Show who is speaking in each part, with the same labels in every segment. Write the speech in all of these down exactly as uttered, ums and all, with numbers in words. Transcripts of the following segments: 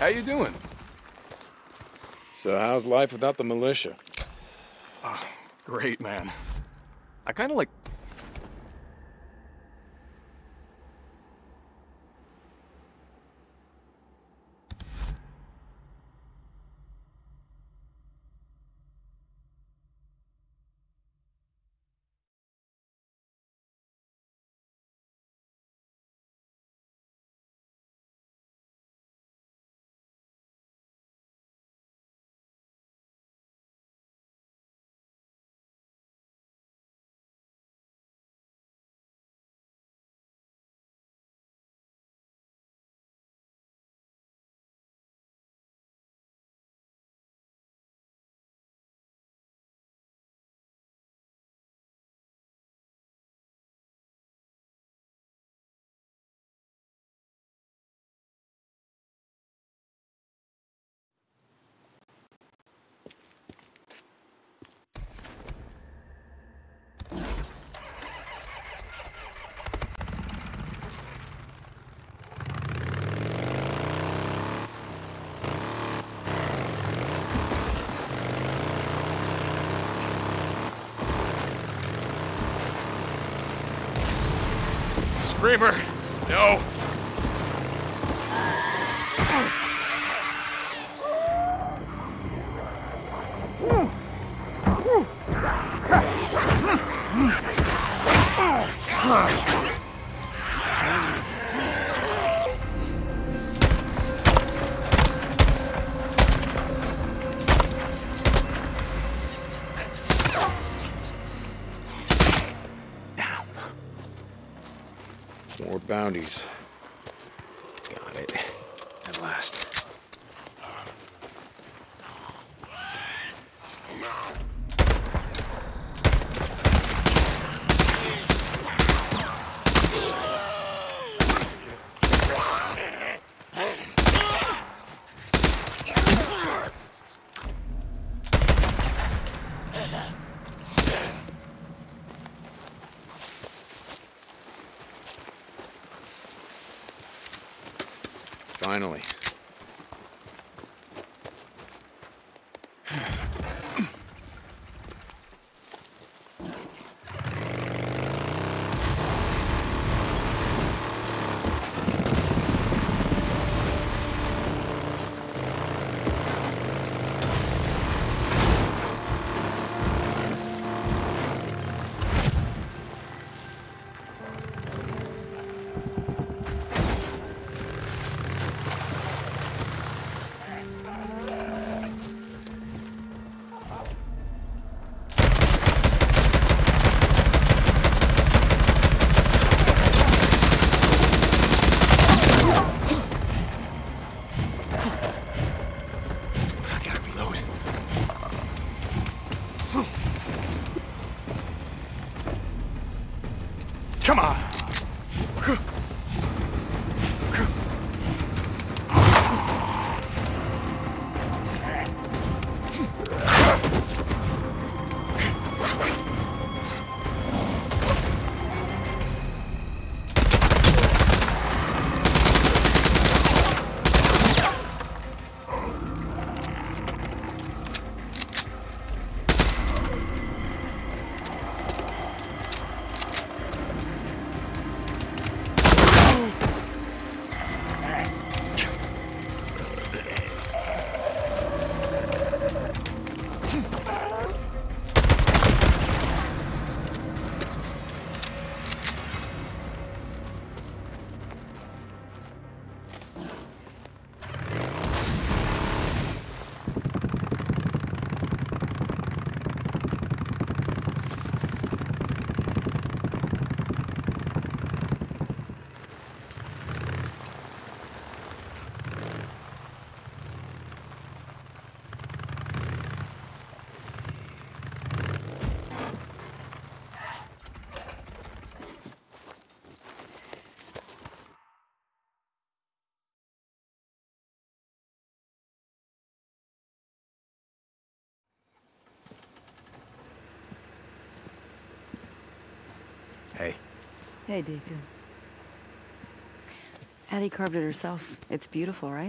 Speaker 1: How you doing?
Speaker 2: So how's life without the militia?
Speaker 1: Oh, great, man. I kind of like... Screamer! No!
Speaker 2: More bounties.
Speaker 1: Got it. At last.
Speaker 2: Finally. Come on! Hey.
Speaker 3: Hey, Deku. Addie carved it herself. It's beautiful, right?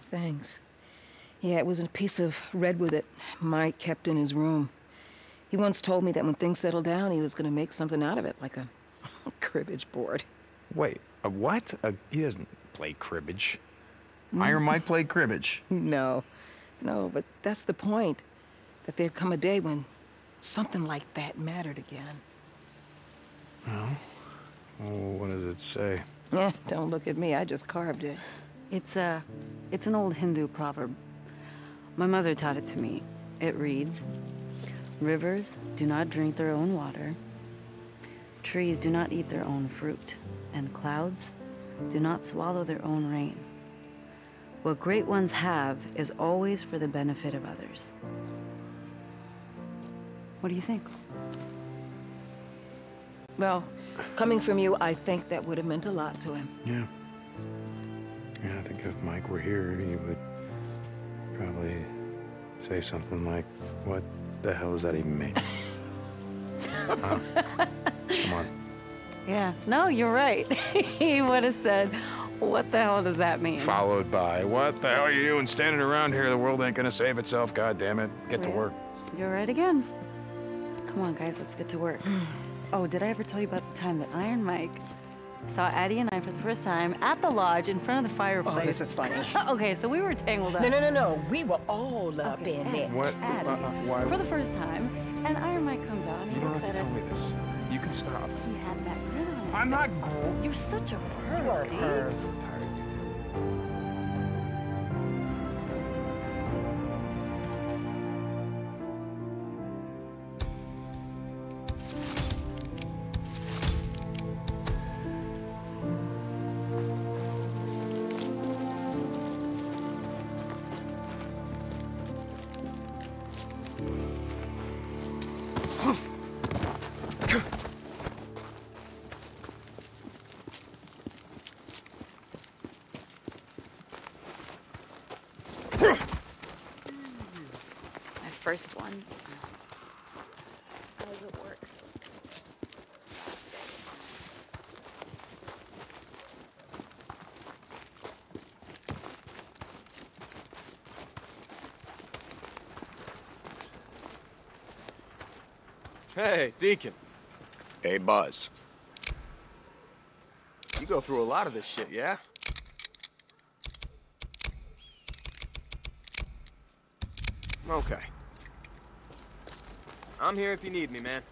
Speaker 3: Thanks. Yeah, it was a piece of redwood that Mike kept in his room. He once told me that when things settled down, he was gonna make something out of it, like a cribbage board.
Speaker 2: Wait, a what? A, he doesn't play cribbage. Iron Mike played cribbage.
Speaker 3: No, no, but that's the point. That there'd come a day when something like that mattered again.
Speaker 2: Well, oh, what does it say?
Speaker 3: Eh, don't look at me, I just carved it.
Speaker 4: It's a, it's an old Hindu proverb. My mother taught it to me. It reads, rivers do not drink their own water, trees do not eat their own fruit, and clouds do not swallow their own rain. What great ones have is always for the benefit of others. What do you think?
Speaker 3: Well, coming from you, I think that would have meant a lot to him.
Speaker 2: Yeah. Yeah, I think if Mike were here, he would probably say something like, what the hell does that even mean? Huh? Come on.
Speaker 4: Yeah, no, you're right. He would have said, what the hell does that mean?
Speaker 2: Followed by, what the hell are you doing standing around here? The world ain't gonna save itself, god damn it. Get to
Speaker 4: Yeah,
Speaker 2: work.
Speaker 4: You're right again. Come on, guys, let's get to work. Oh, did I ever tell you about the time that Iron Mike saw Addie and I for the first time at the lodge in front of the fireplace?
Speaker 3: Oh, this is funny.
Speaker 4: Okay, so we were tangled up.
Speaker 3: No, no, no, no. We were all up
Speaker 4: Okay,
Speaker 3: in
Speaker 4: Addie,
Speaker 3: there.
Speaker 2: What?
Speaker 4: Addie,
Speaker 2: Uh, uh, why-
Speaker 4: for the first time, and Iron Mike comes out and he
Speaker 2: You don't
Speaker 4: looks
Speaker 2: have
Speaker 4: at
Speaker 2: to tell
Speaker 4: us.
Speaker 2: me this. You can stop.
Speaker 4: He had that grin on his
Speaker 2: I'm
Speaker 4: face.
Speaker 2: not gro-
Speaker 4: You're such a perv,
Speaker 3: You are a
Speaker 4: dude.
Speaker 3: perv.
Speaker 2: Tired of you two.
Speaker 5: My first one. How does it work?
Speaker 1: Hey, Deacon.
Speaker 2: Hey, Buzz.
Speaker 1: You go through a lot of this shit, yeah? Okay. I'm here if you need me, man.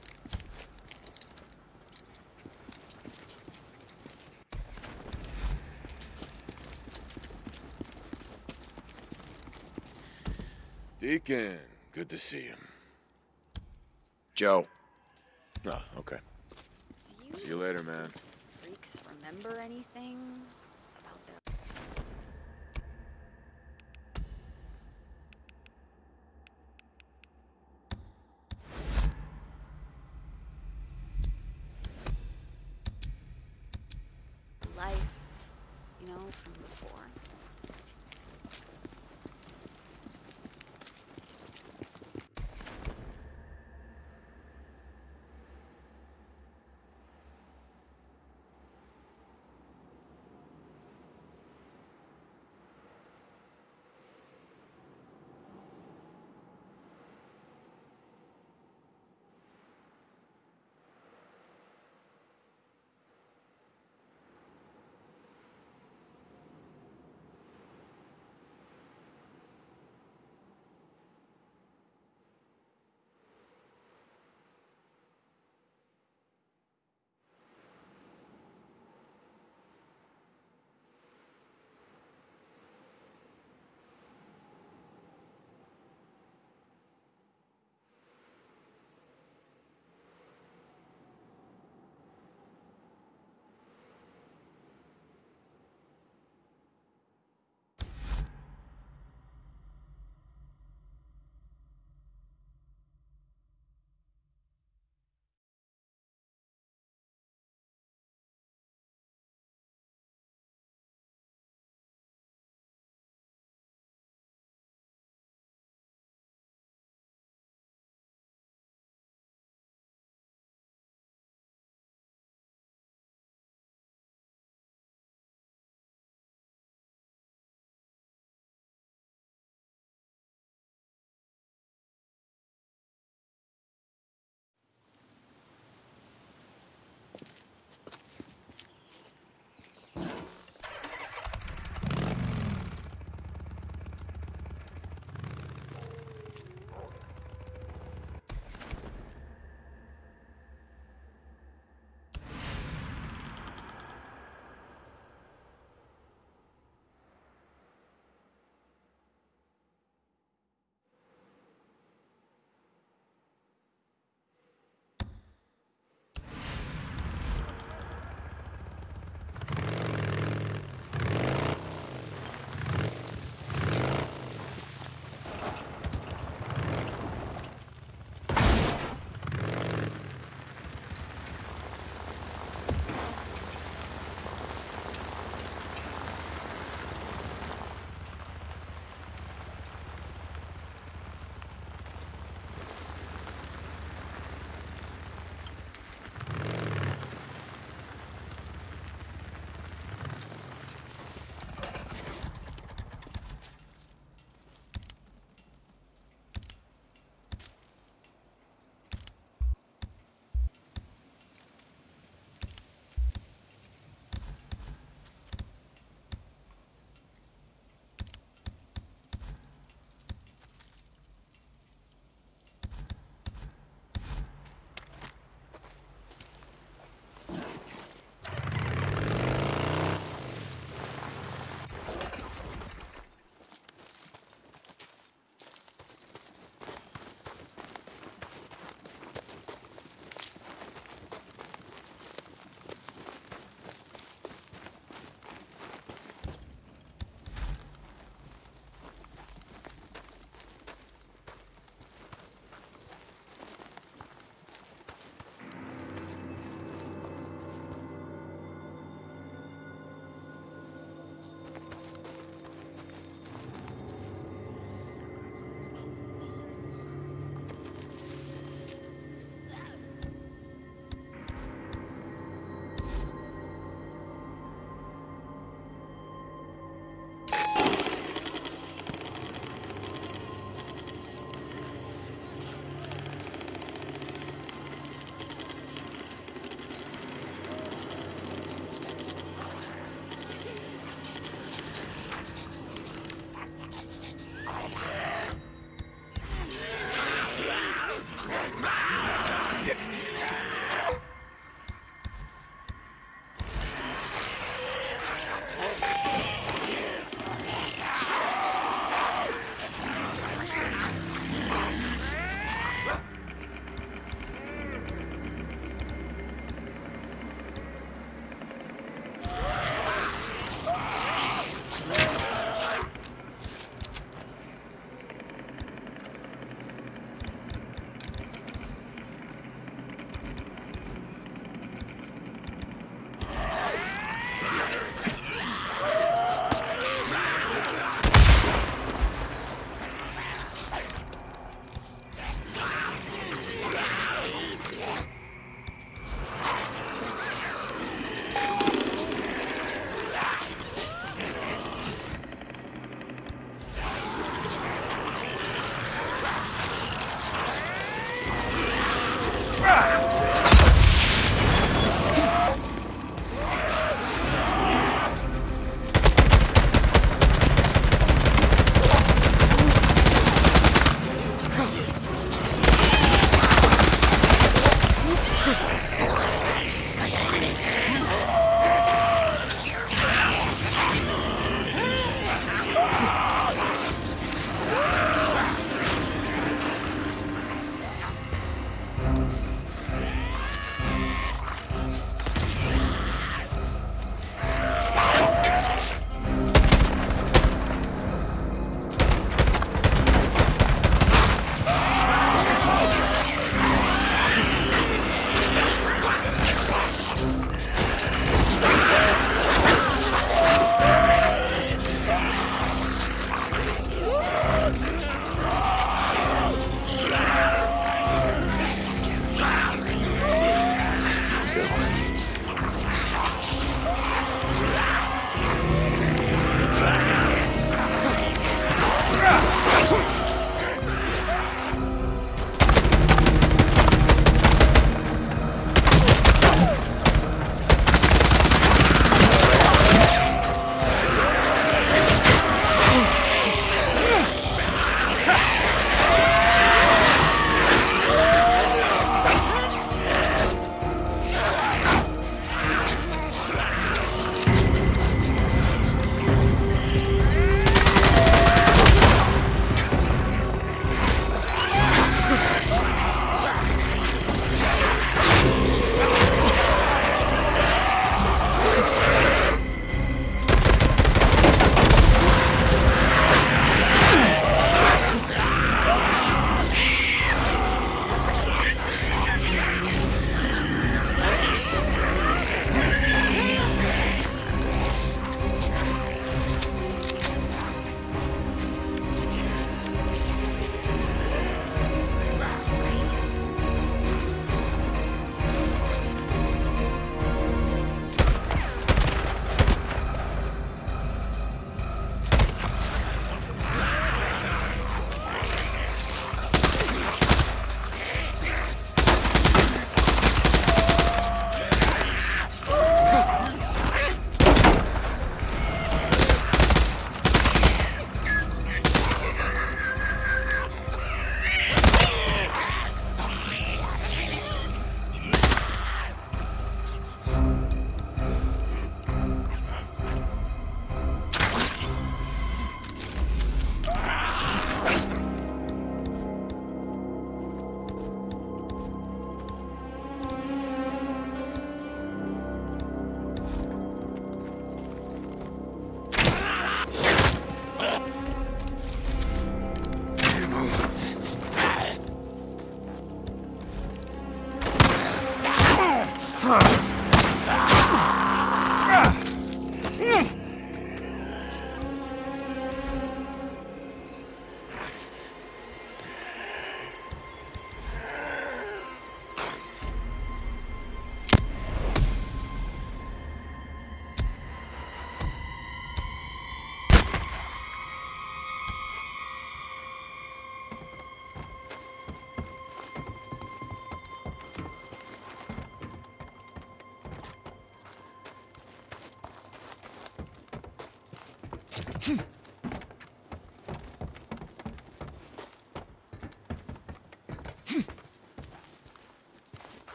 Speaker 2: Deacon, good to see you.
Speaker 1: Joe.
Speaker 2: Oh, okay.
Speaker 5: Do you
Speaker 2: See you later, man.
Speaker 5: freaks remember anything about the... life, you know, from before?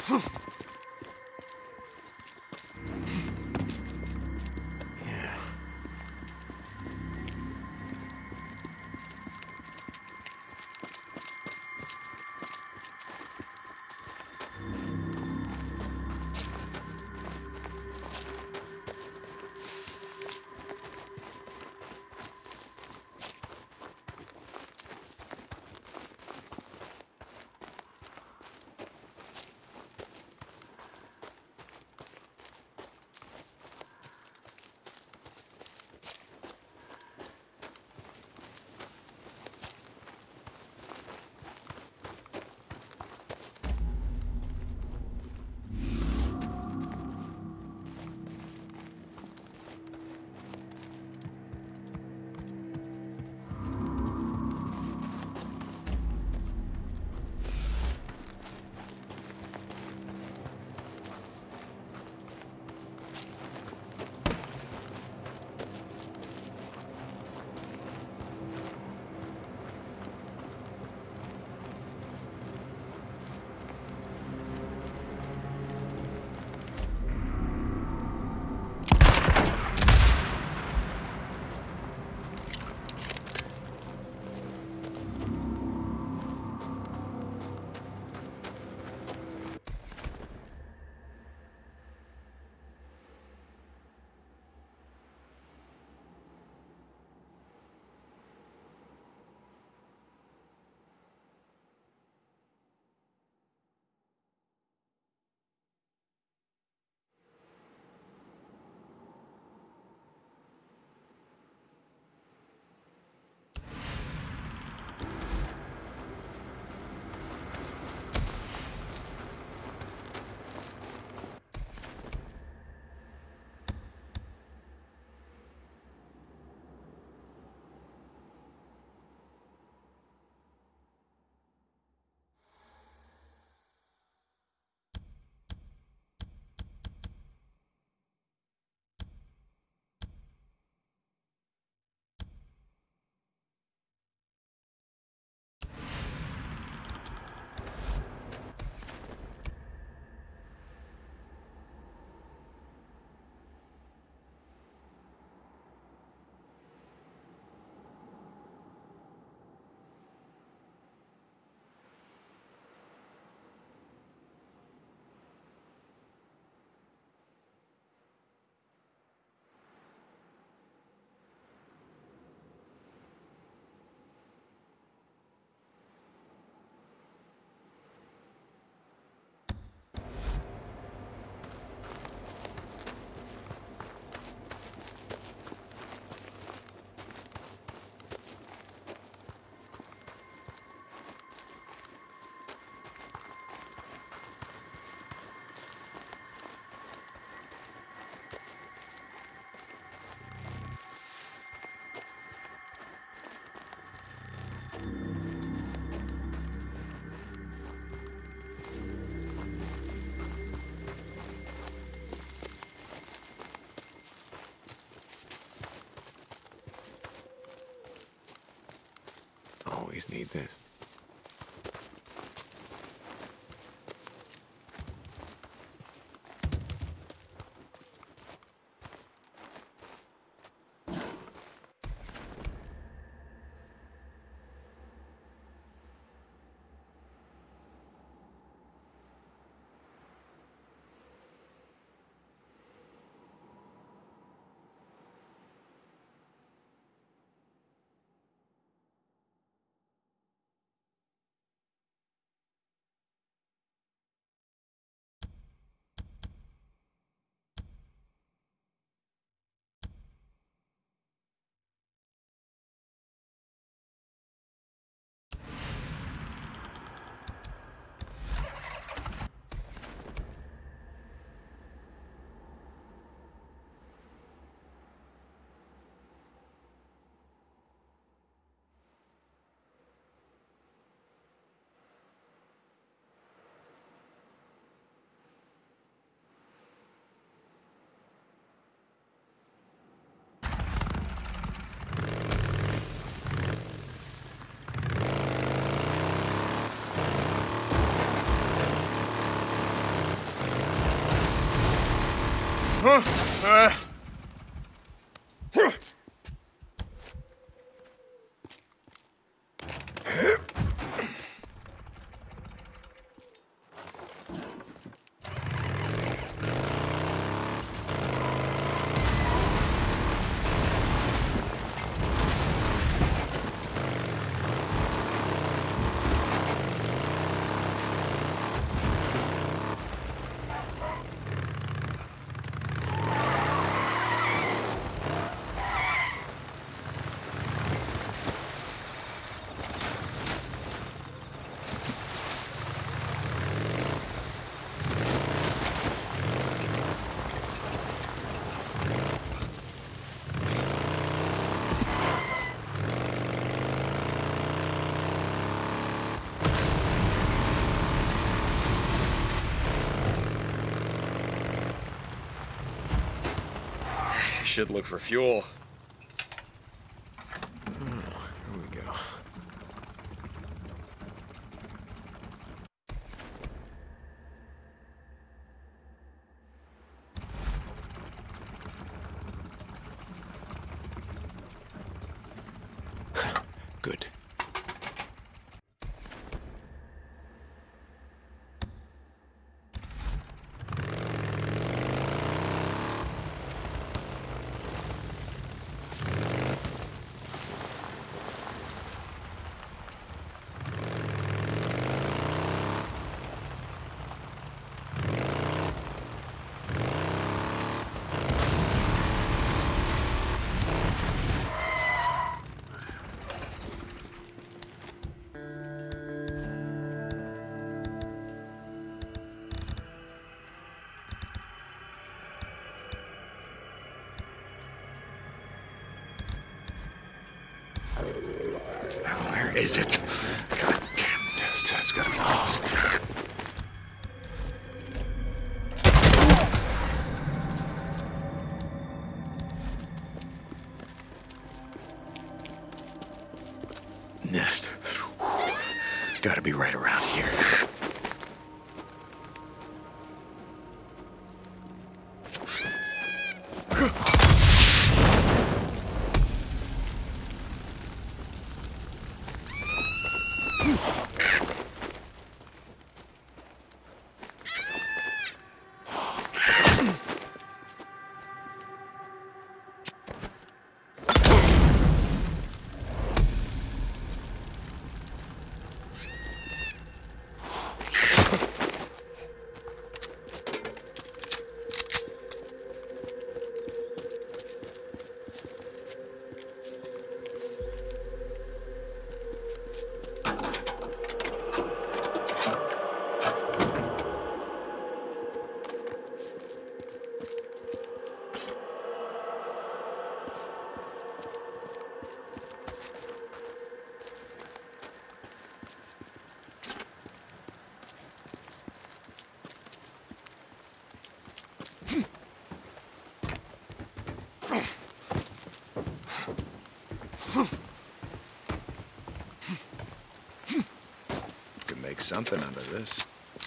Speaker 2: Yeah. Always need this.
Speaker 1: Should look for fuel.
Speaker 2: Oh, here we go. Good.
Speaker 1: Where is it? God damn it. That's gotta be close. Nest. Gotta be right around here.
Speaker 2: Could make something out of this.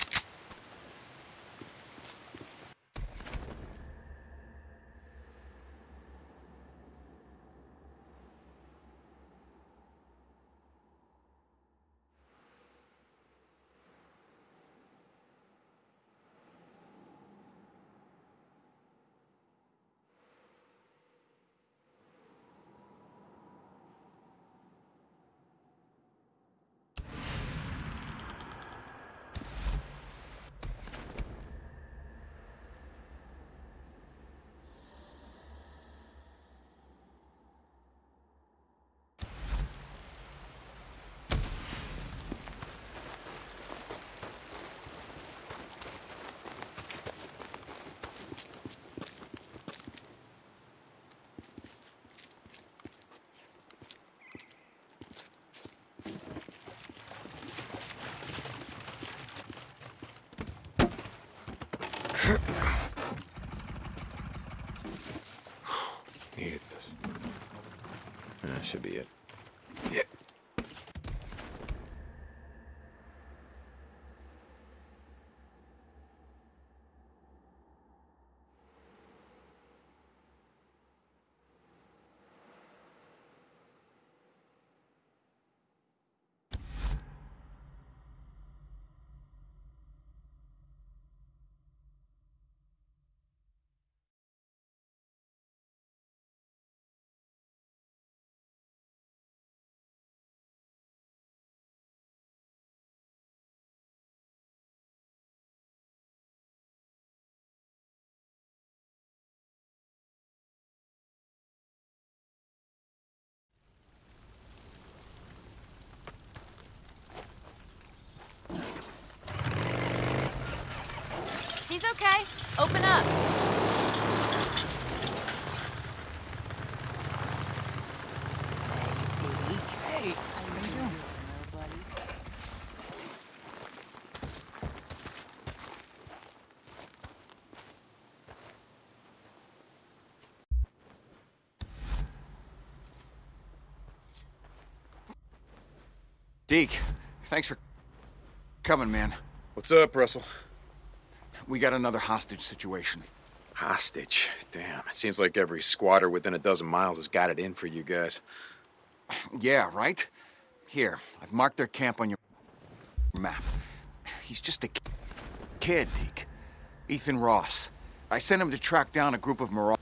Speaker 2: Needed this. That should be it. Yeah.
Speaker 5: He's okay. Open up.
Speaker 6: Hey, how you doing?
Speaker 7: Deke, thanks for coming, man.
Speaker 2: What's up, Russell?
Speaker 7: We got another hostage situation.
Speaker 2: Hostage. Damn, it seems like every squatter within a dozen miles has got it in for you guys.
Speaker 7: Yeah, right? Here, I've marked their camp on your map. He's just a kid, Deke. Ethan Ross. I sent him to track down a group of marauders.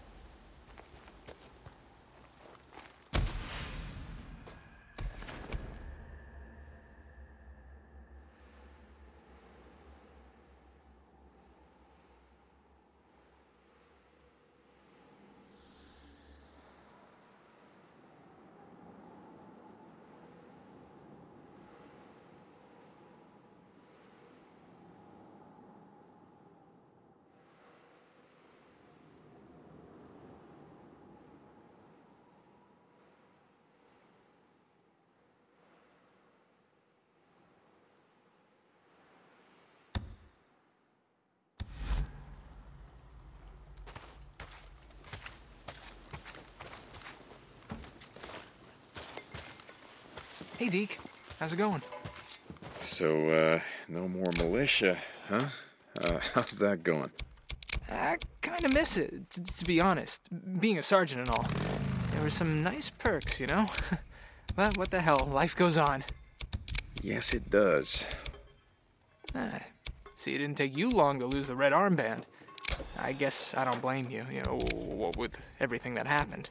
Speaker 6: Hey, Deke. How's it going?
Speaker 2: So, uh, no more militia, huh? Uh, how's that going?
Speaker 6: I kind of miss it, t- to be honest. Being a sergeant and all. There were some nice perks, you know? But what the hell, life goes on.
Speaker 2: Yes, it does.
Speaker 6: Ah, see, it didn't take you long to lose the red armband. I guess I don't blame you, you know, w- with everything that happened.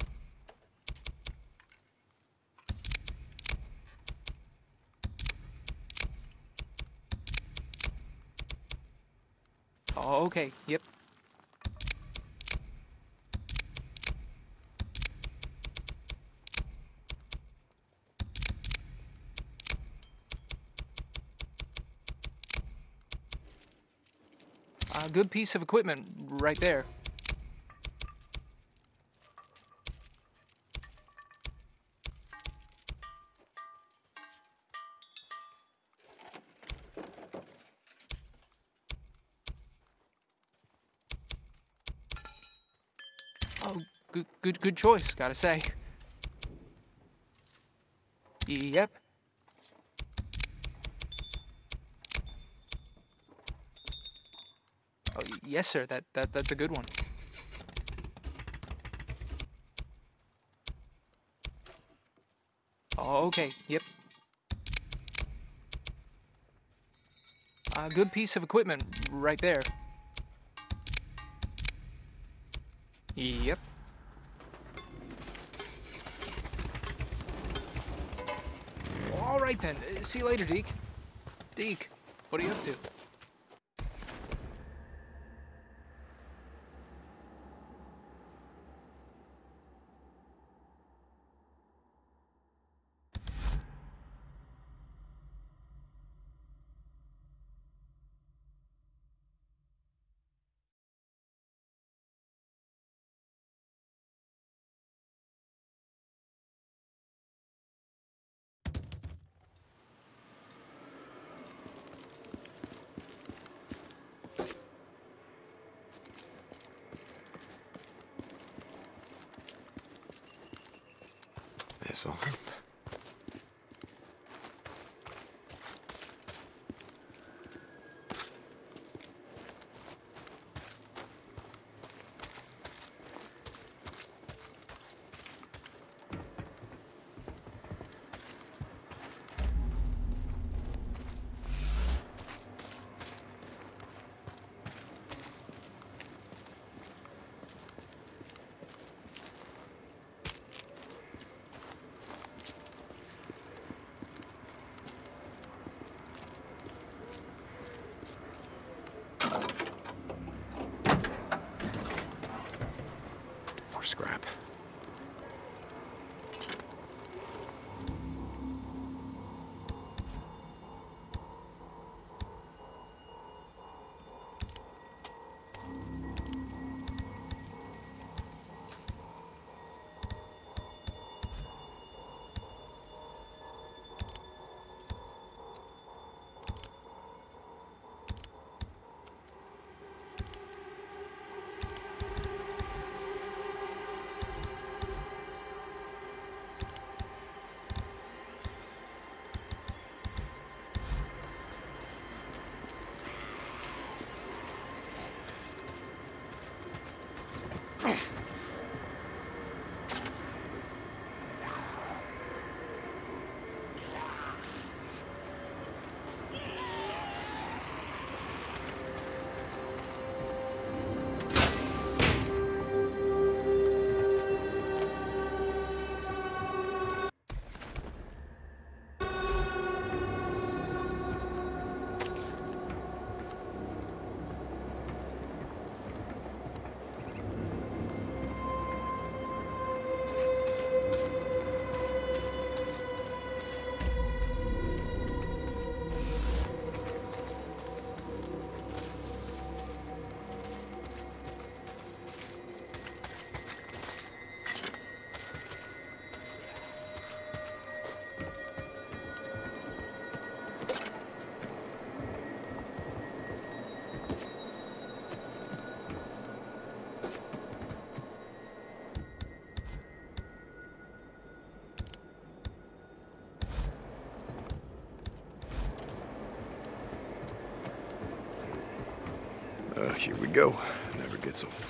Speaker 6: Oh, okay, yep. A good piece of equipment right there. Oh, good, good, good choice, gotta say. Yep. Oh, yes, sir. That that that's a good one. Oh, okay. Yep. A good piece of equipment right there. Yep. All right then. Uh, See you later, Deke. Deke, what are you up to?
Speaker 2: This'll... More scrap. Here we go. Never gets old.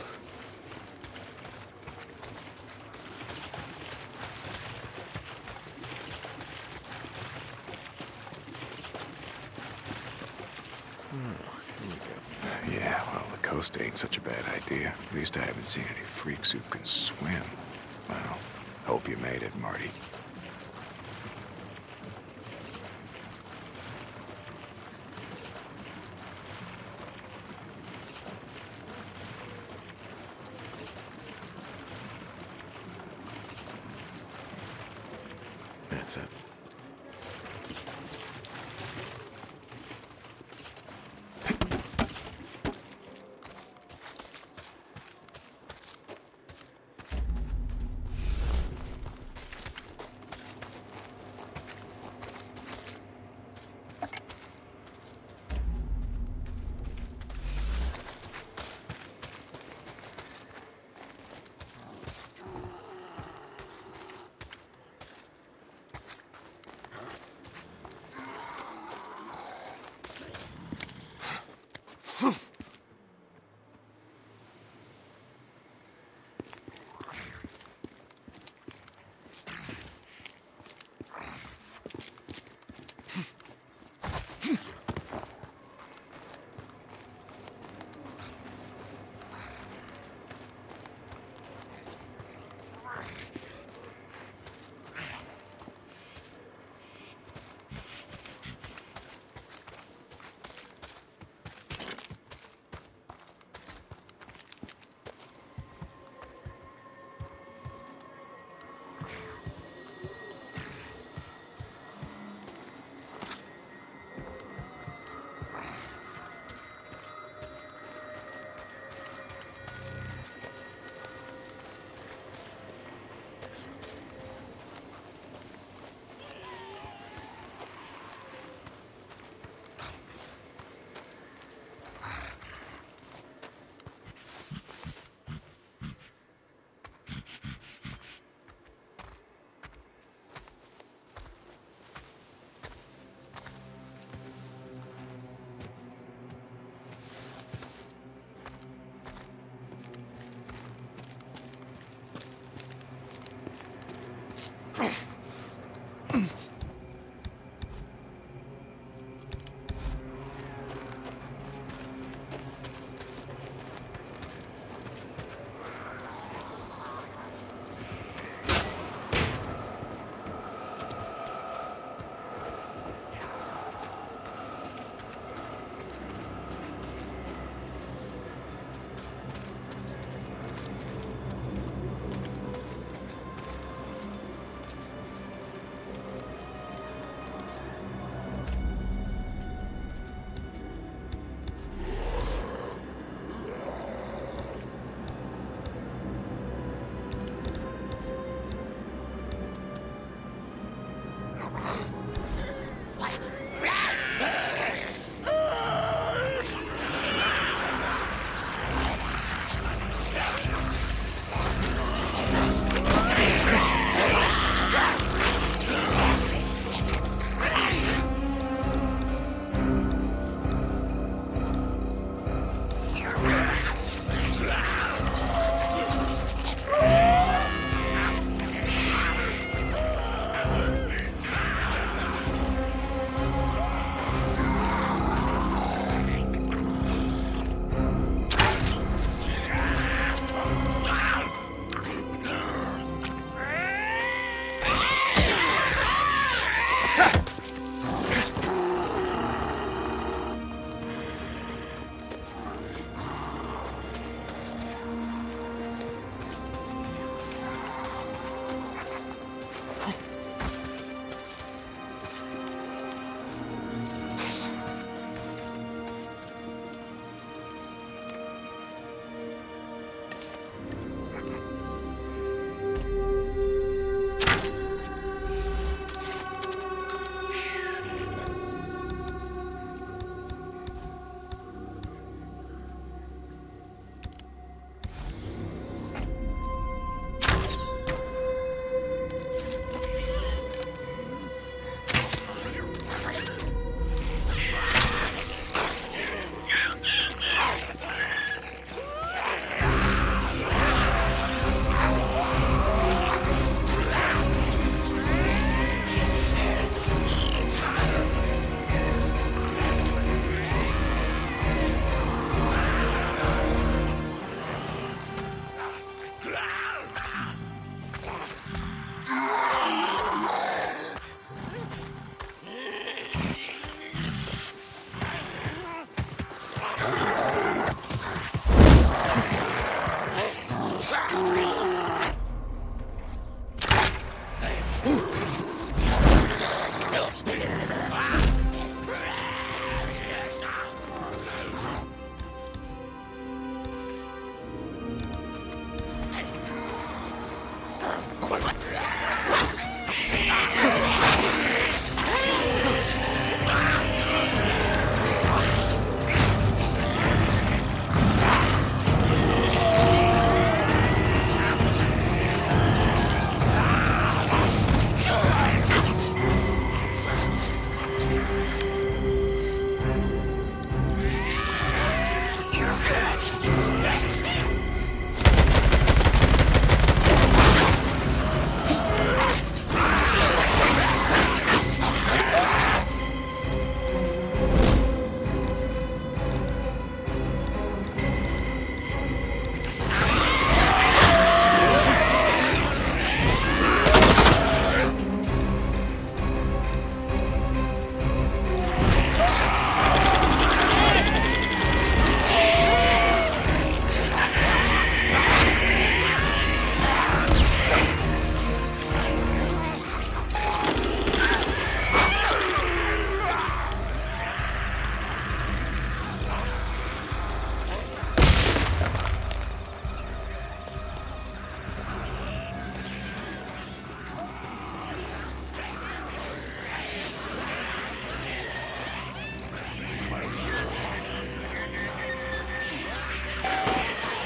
Speaker 2: Yeah, well, the coast ain't such a bad idea. At least I haven't seen any freaks who can swim. Well, hope you made it, Marty. That's it.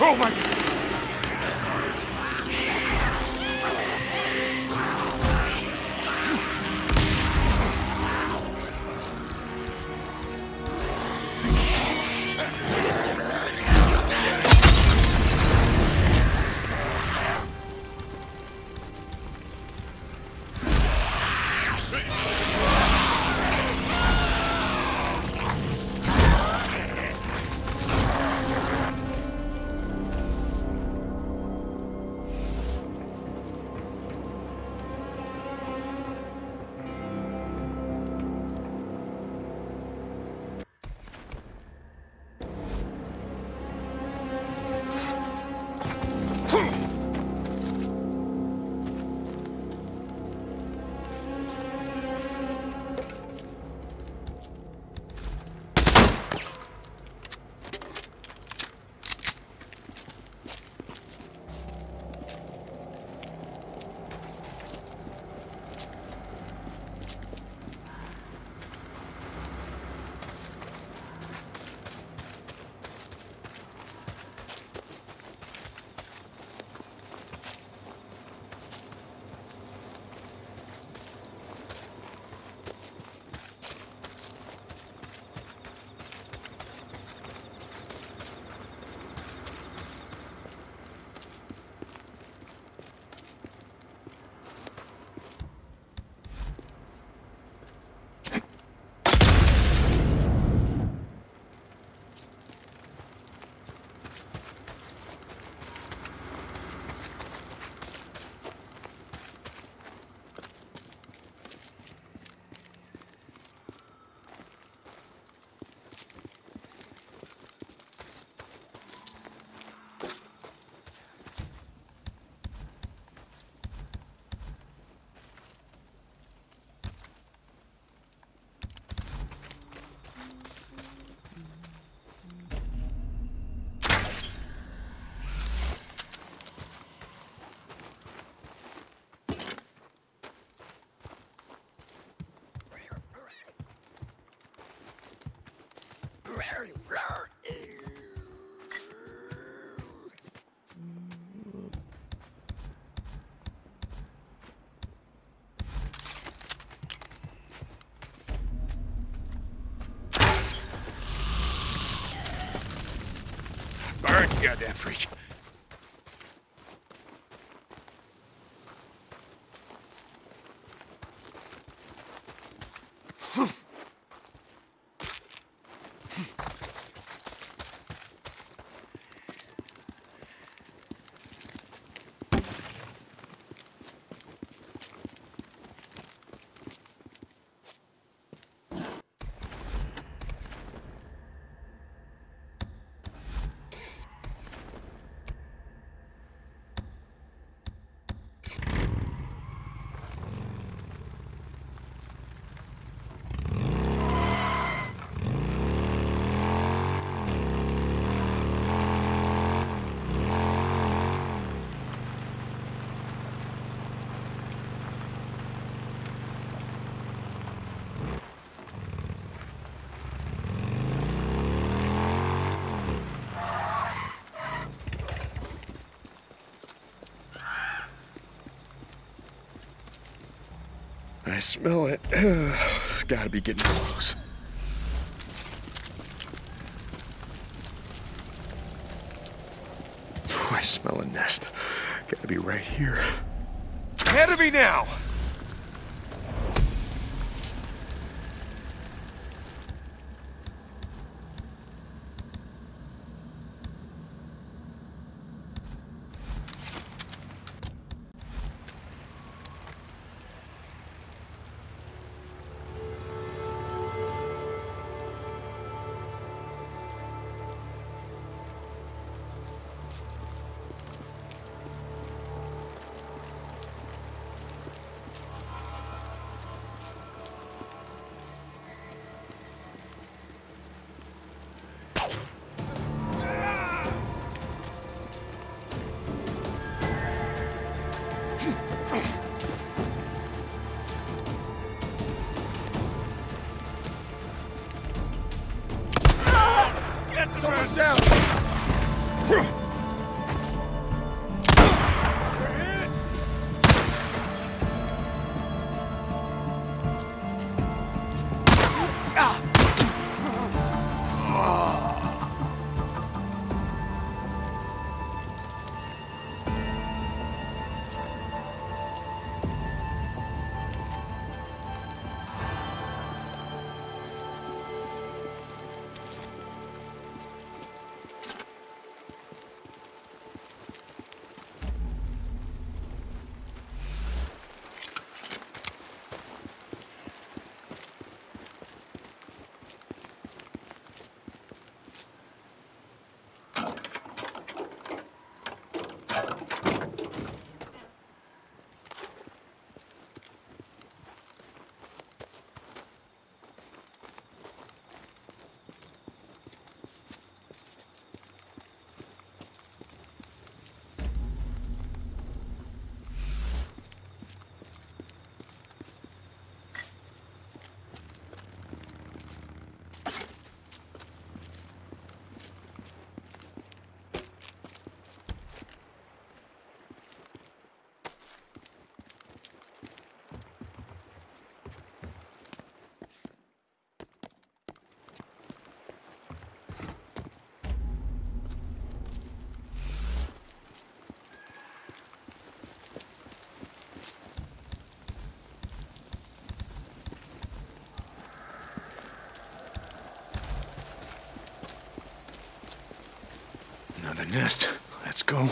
Speaker 1: Oh my... Burn, you goddamn freak. I smell it. It's gotta be getting close. I smell a nest. Gotta be right here. Ahead of me now! Someone's down! Another nest. Let's go.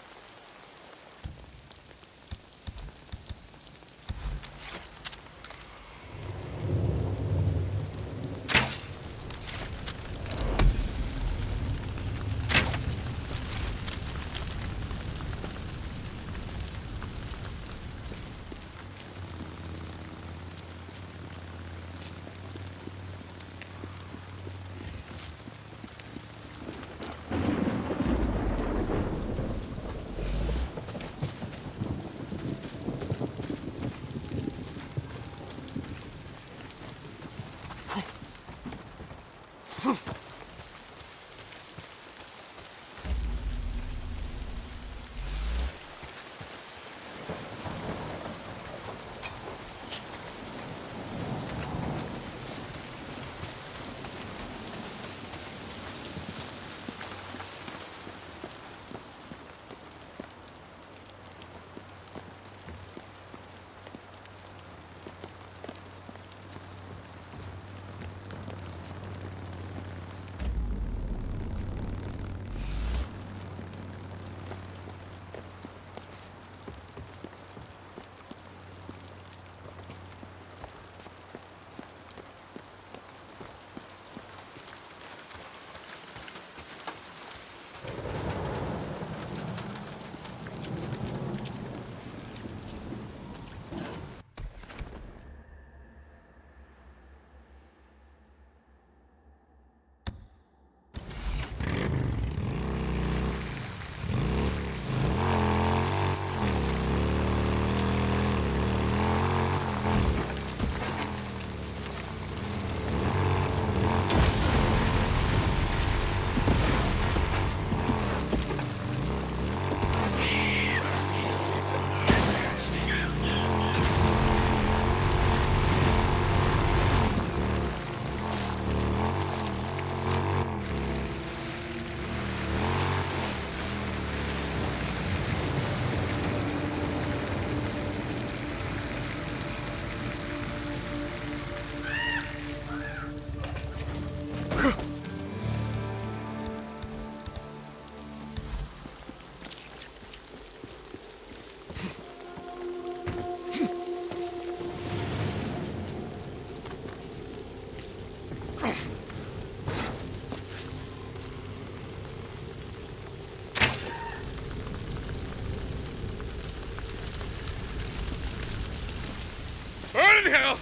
Speaker 8: Burn in hell!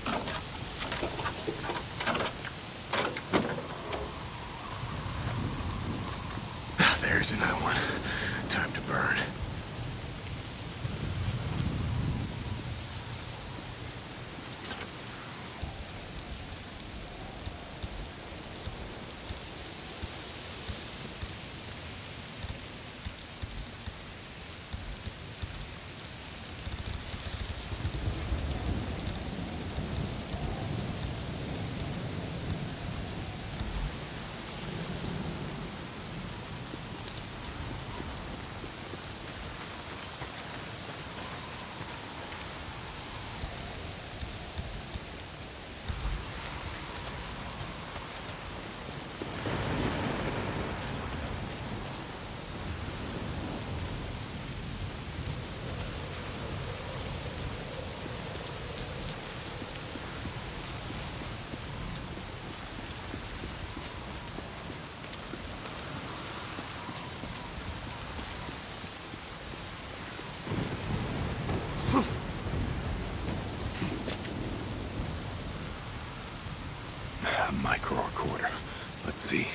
Speaker 1: There's another one. Time to burn. Micro recorder. Let's see.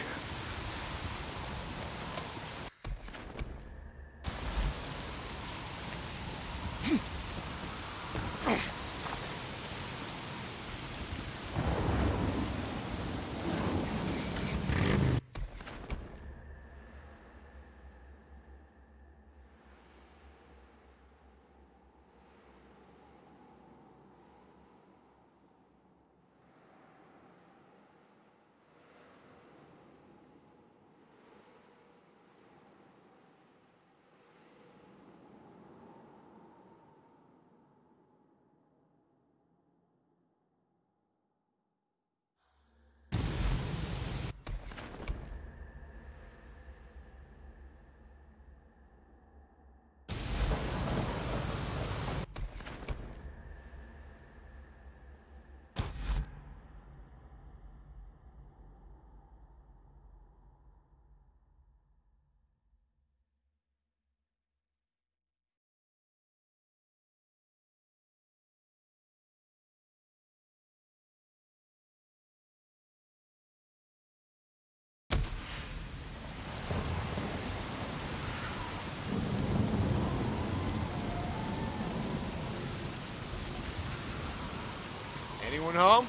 Speaker 8: Anyone home?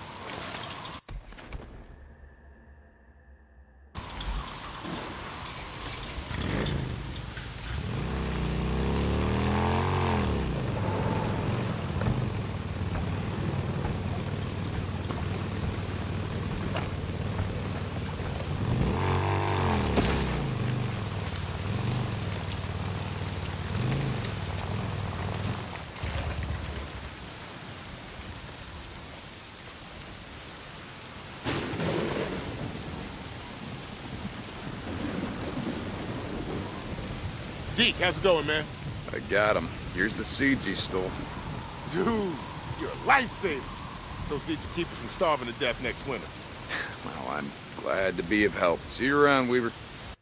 Speaker 8: Deke, how's it going, man?
Speaker 2: I got him. Here's the seeds he stole.
Speaker 8: Dude, you're a lifesaver. Those seeds will keep us from starving to death next winter.
Speaker 2: Well, I'm glad to be of help. See you around, Weaver.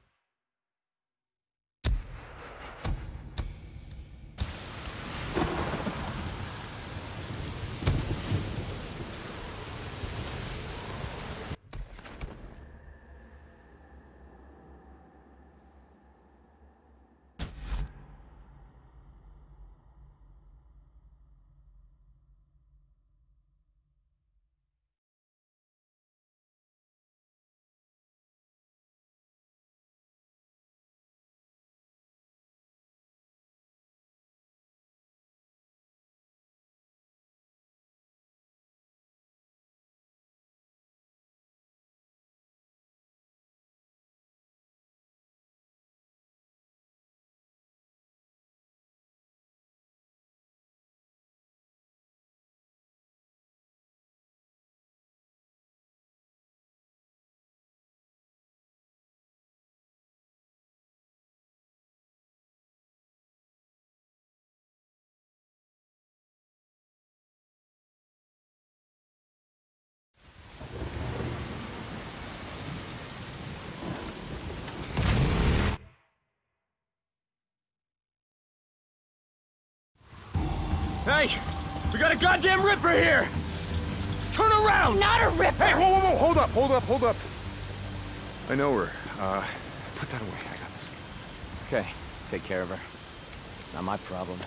Speaker 8: Hey! We got a goddamn Ripper here! Turn around!
Speaker 5: Not a Ripper!
Speaker 2: Hey, whoa, whoa, whoa! Hold up, hold up, hold up. I know her. Uh, put that away. I got this.
Speaker 9: Okay, take care of her. Not my problem.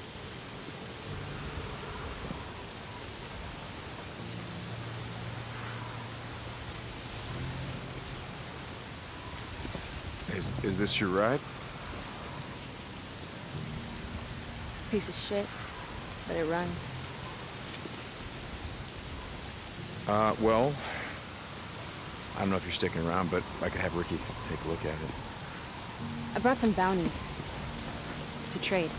Speaker 2: Is, is this your ride?
Speaker 5: Piece of shit, but it runs.
Speaker 2: Uh, well, I don't know if you're sticking around, but I could have Ricky take a look at it.
Speaker 5: I brought some bounties to trade.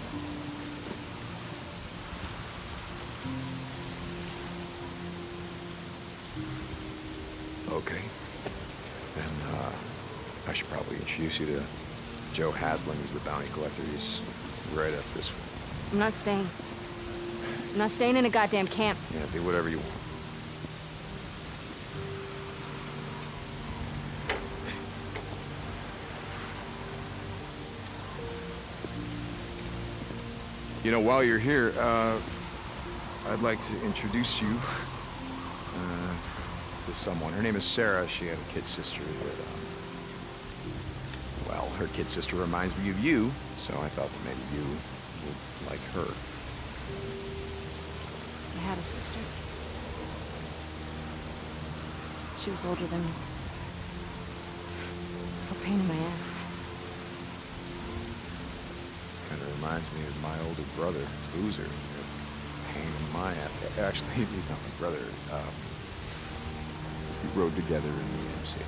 Speaker 2: Okay. Then, uh, I should probably introduce you to Joe Hasling, who's the bounty collector. He's right up this way.
Speaker 5: I'm not staying. I'm not staying in a goddamn camp.
Speaker 2: Yeah, do whatever you want. You know, while you're here, uh, I'd like to introduce you uh, to someone. Her name is Sarah. She had a kid sister that, um, well, her kid sister reminds me of you, so I thought that maybe you would like her.
Speaker 5: I had a sister. She was older than me. A pain in my ass.
Speaker 2: Kind of reminds me of my older brother, Boozer. A pain in my ass. Actually, he's not my brother. Um, we rode together in the E M C.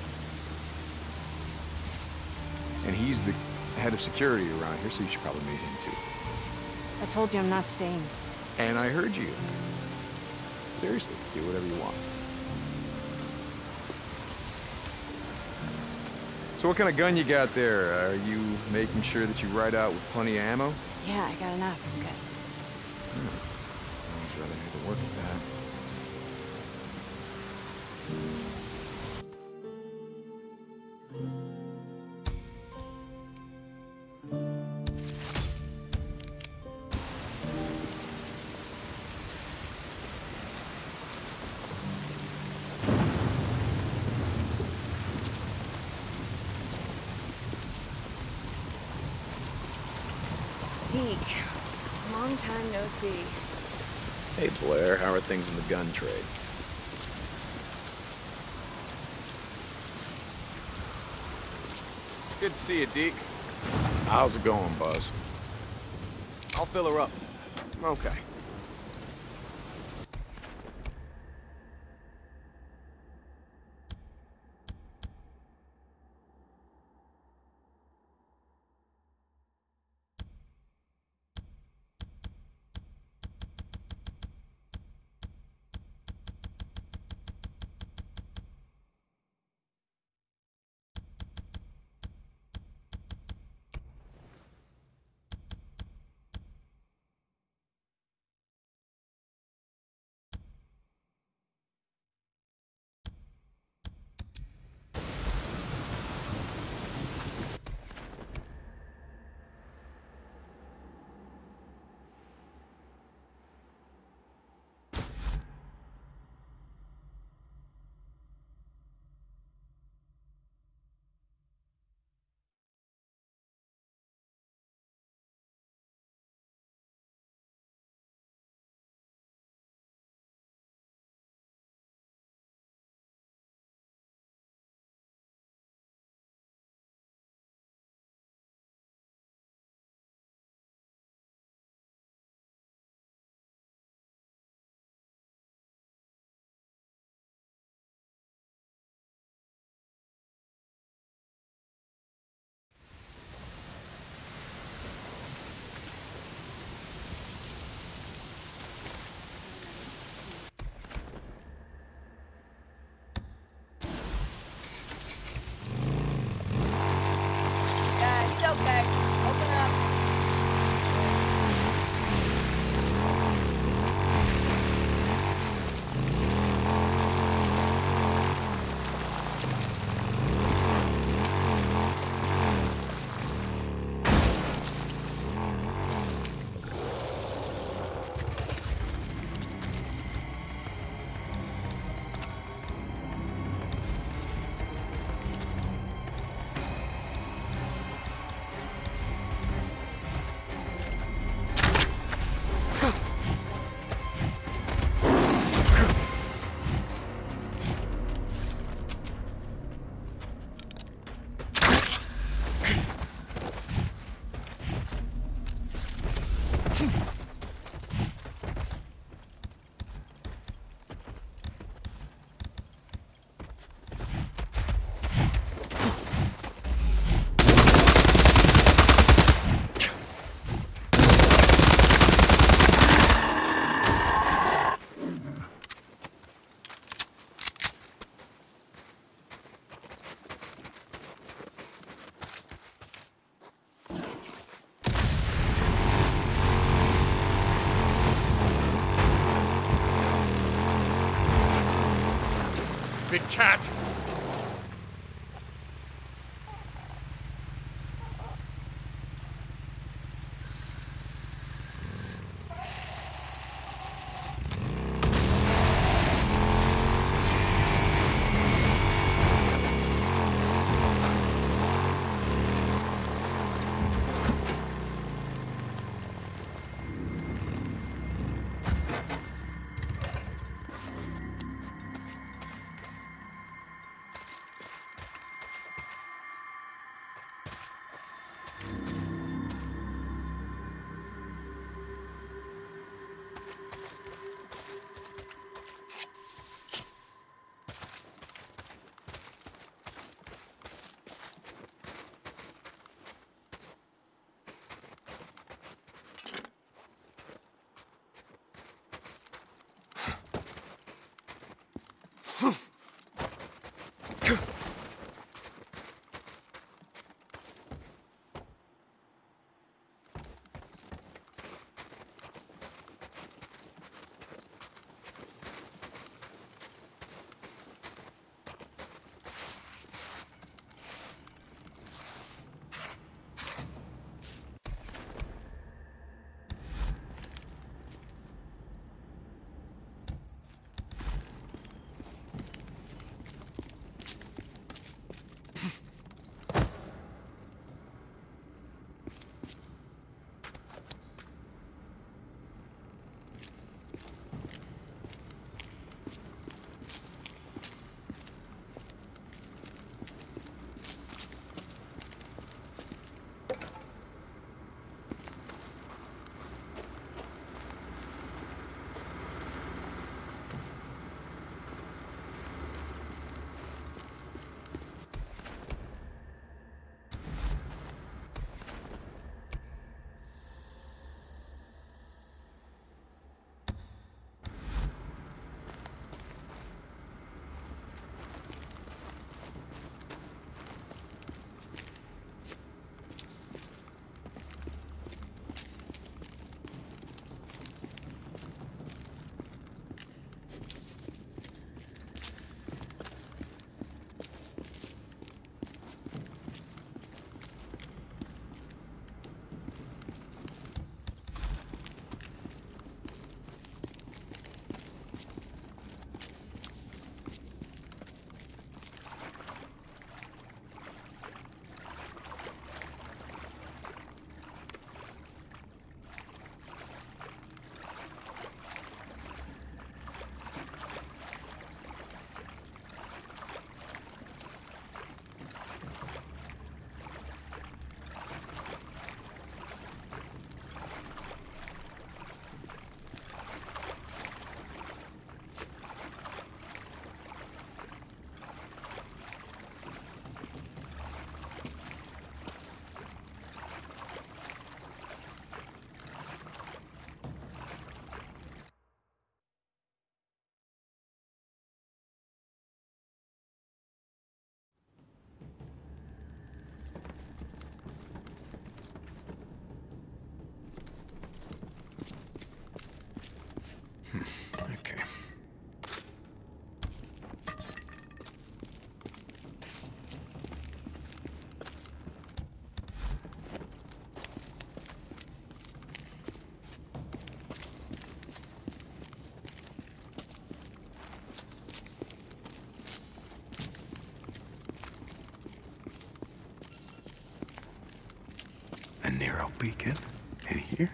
Speaker 2: And he's the head of security around here, so you should probably meet him too.
Speaker 5: I told you I'm not staying.
Speaker 2: And I heard you. Seriously, do whatever you want. So what kind of gun you got there? Are you making sure that you ride out with plenty of ammo?
Speaker 5: Yeah, I got enough. I'm good.
Speaker 2: Hmm. I'd rather have to work at that.
Speaker 3: Deke, long time no see.
Speaker 2: Hey Blair, how are things in the gun trade?
Speaker 7: Good to see you, Deke.
Speaker 1: How's it going, Buzz?
Speaker 7: I'll fill her up.
Speaker 1: Okay.
Speaker 5: Yeah, he's okay. Open her up.
Speaker 1: Big cat!
Speaker 2: Beacon. In here?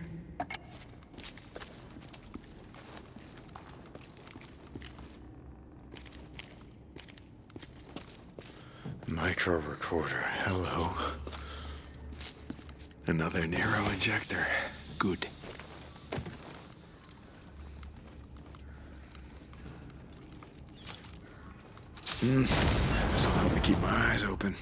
Speaker 2: Micro recorder. Hello. Another Nero injector. Good. Hmm. This'll help me keep my eyes open.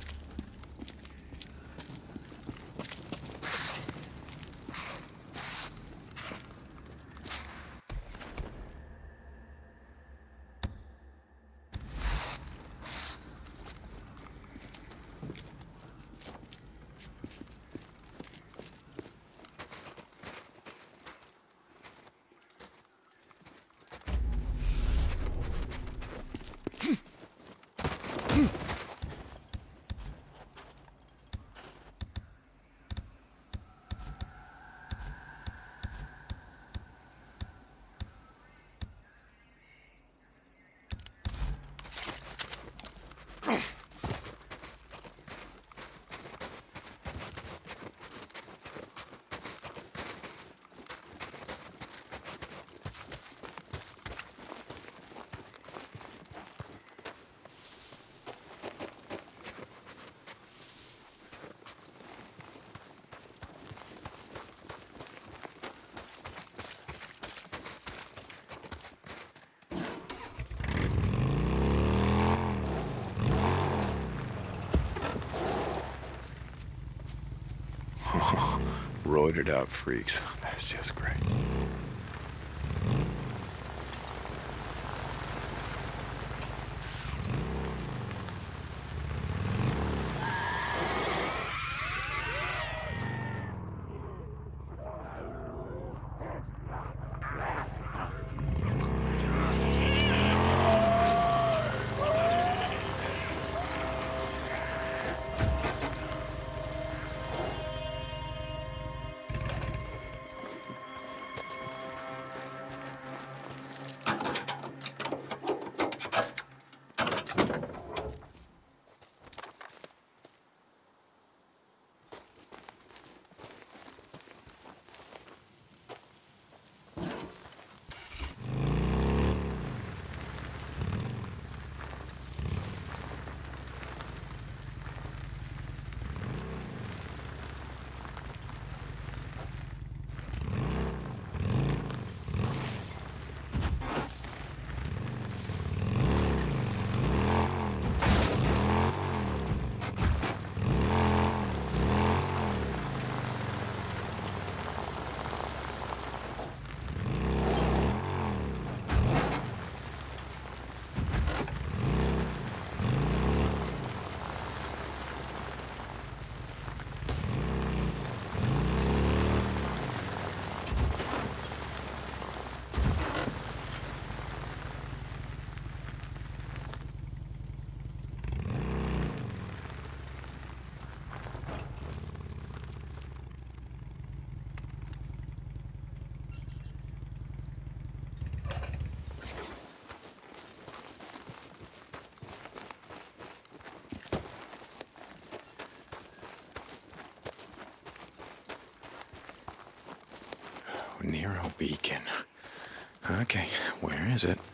Speaker 2: Roided out freaks. That's just great. Nero Beacon. Okay, where is it?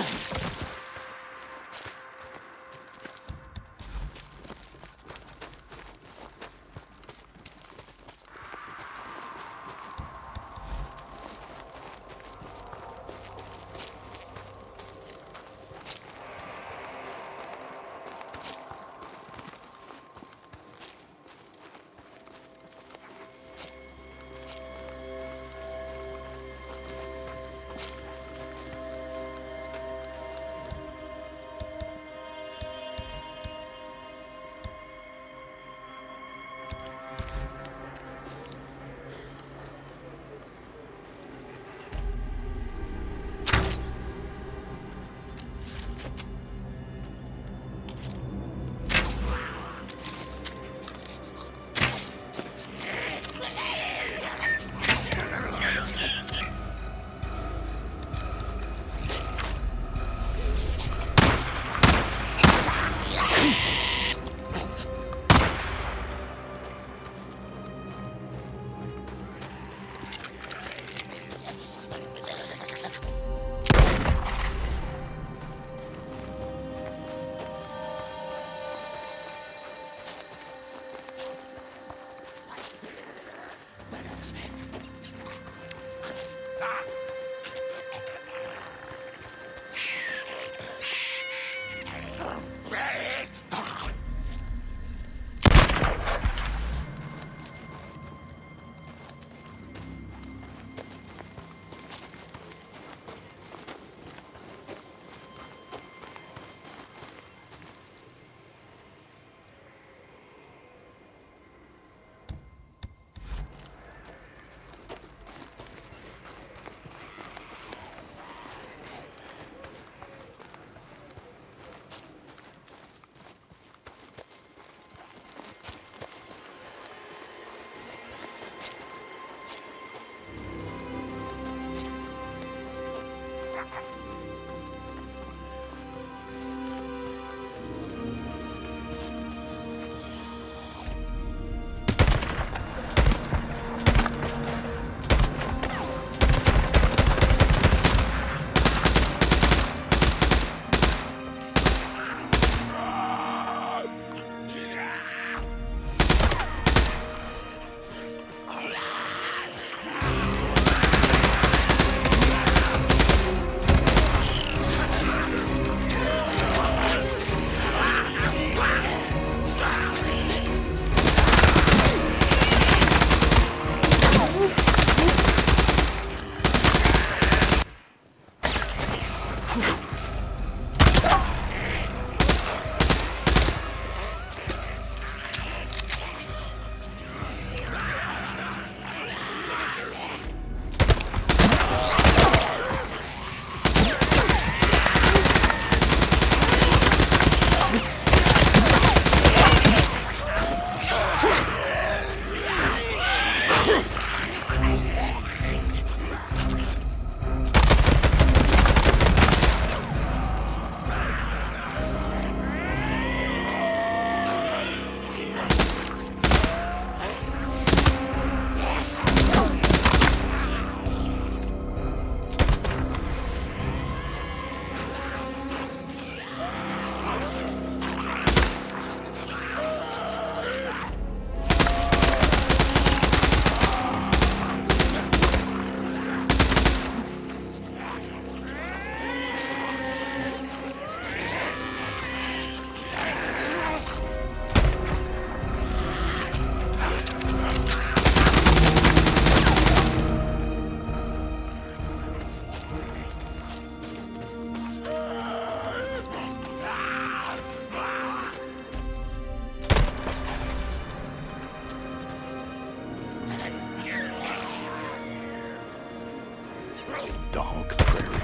Speaker 1: Dog Prairie.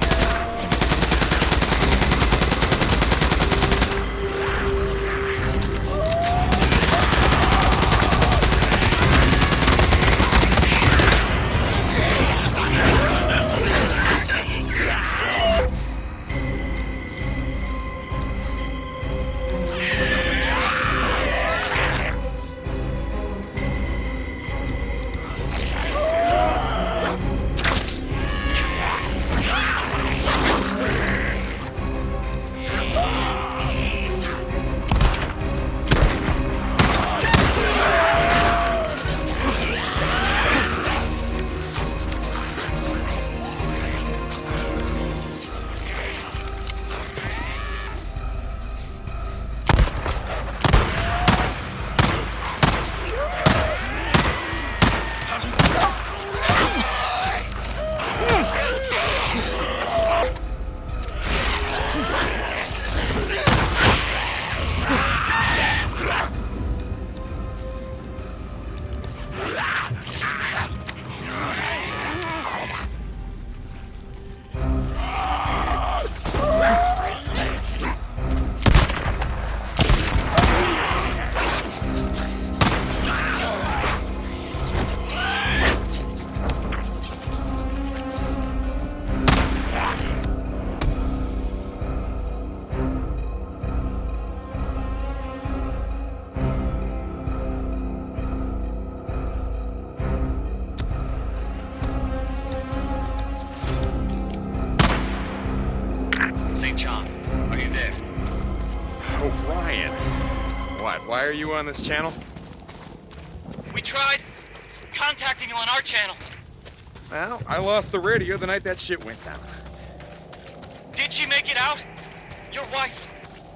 Speaker 1: What? Why are you on this channel?
Speaker 8: We tried contacting you on our channel.
Speaker 1: Well, I lost the radio the night that shit went down.
Speaker 8: Did she make it out? Your wife?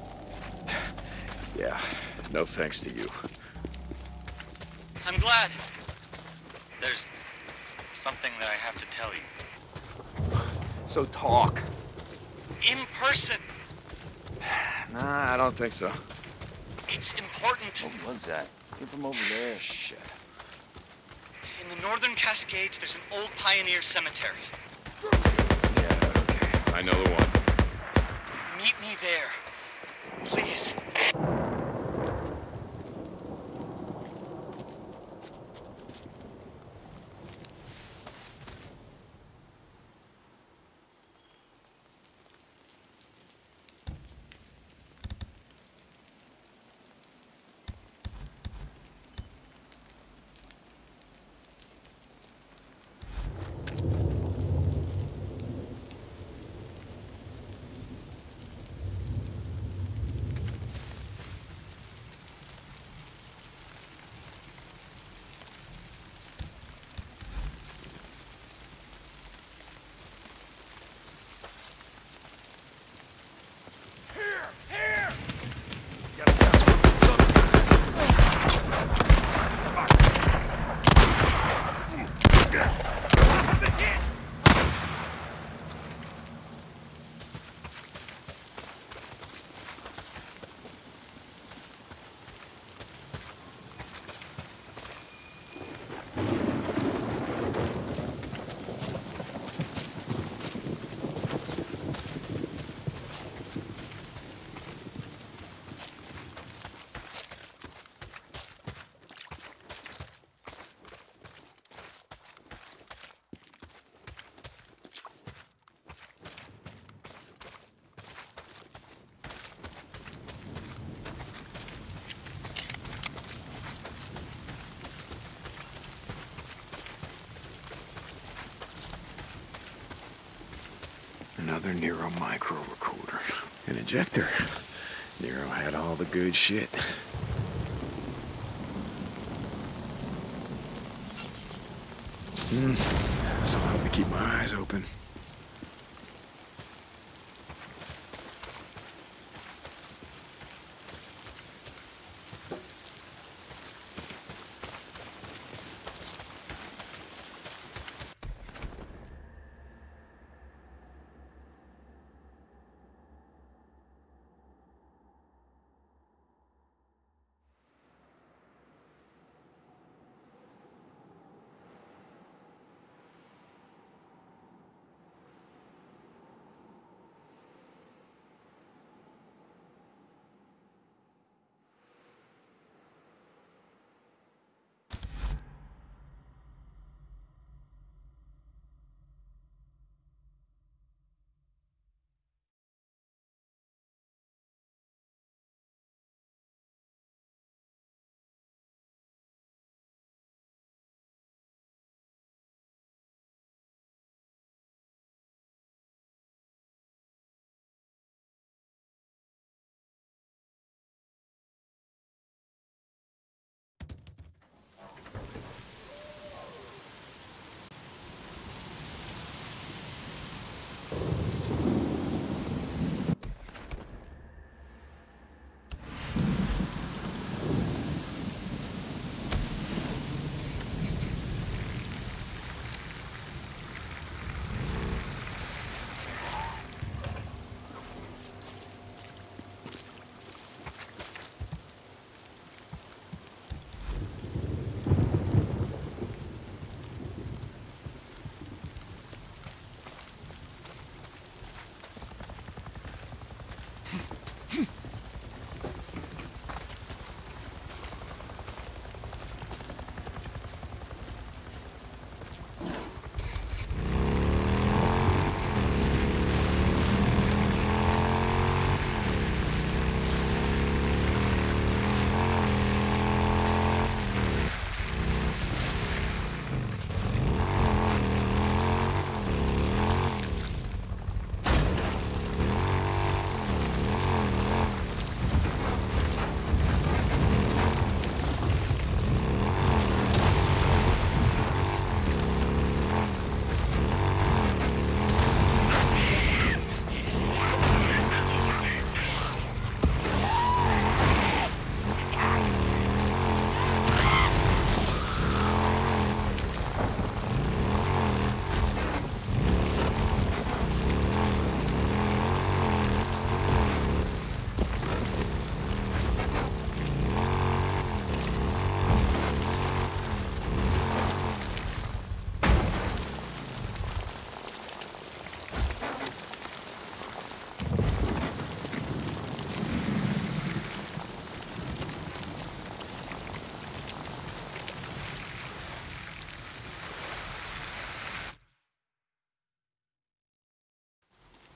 Speaker 1: Yeah, no thanks to you.
Speaker 8: I'm glad. There's something that I have to tell you.
Speaker 1: So talk.
Speaker 8: In person.
Speaker 1: Nah, I don't think so.
Speaker 8: It's important.
Speaker 7: What was that? You're from over there. Shit.
Speaker 8: In the northern Cascades, there's an old pioneer cemetery.
Speaker 1: Yeah, okay. I know the one.
Speaker 8: Meet me there. Please.
Speaker 2: Another Nero micro recorder. An ejector. Nero had all the good shit. Hmm. This'll help me keep my eyes open.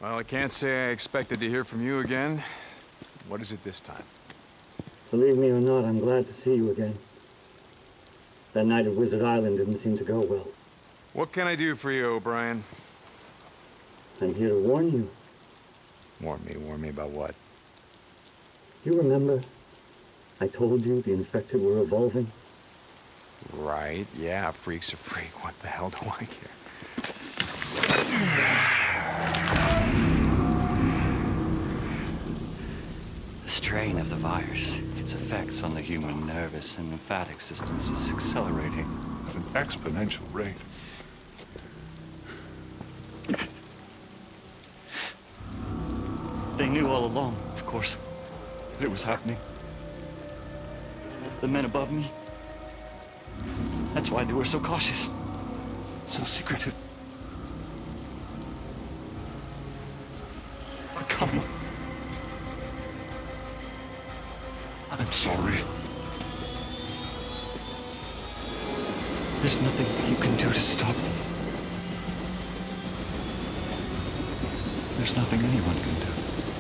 Speaker 2: Well, I can't say I expected to hear from you again. What is it this time?
Speaker 10: Believe me or not, I'm glad to see you again. That night at Wizard Island didn't seem to go well.
Speaker 2: What can I do for you, O'Brien?
Speaker 10: I'm here to warn you.
Speaker 2: Warn me, warn me about what?
Speaker 10: You remember? I told you the infected were evolving.
Speaker 2: Right, yeah, freak's a freak. What the hell do I care?
Speaker 11: The strain of the virus, its effects on the human nervous and lymphatic systems is accelerating
Speaker 1: at an exponential rate.
Speaker 11: They knew all along, of course, that it was happening. The men above me. That's why they were so cautious, so secretive. They're coming. I'm sorry. There's nothing you can do to stop them. There's nothing anyone can do.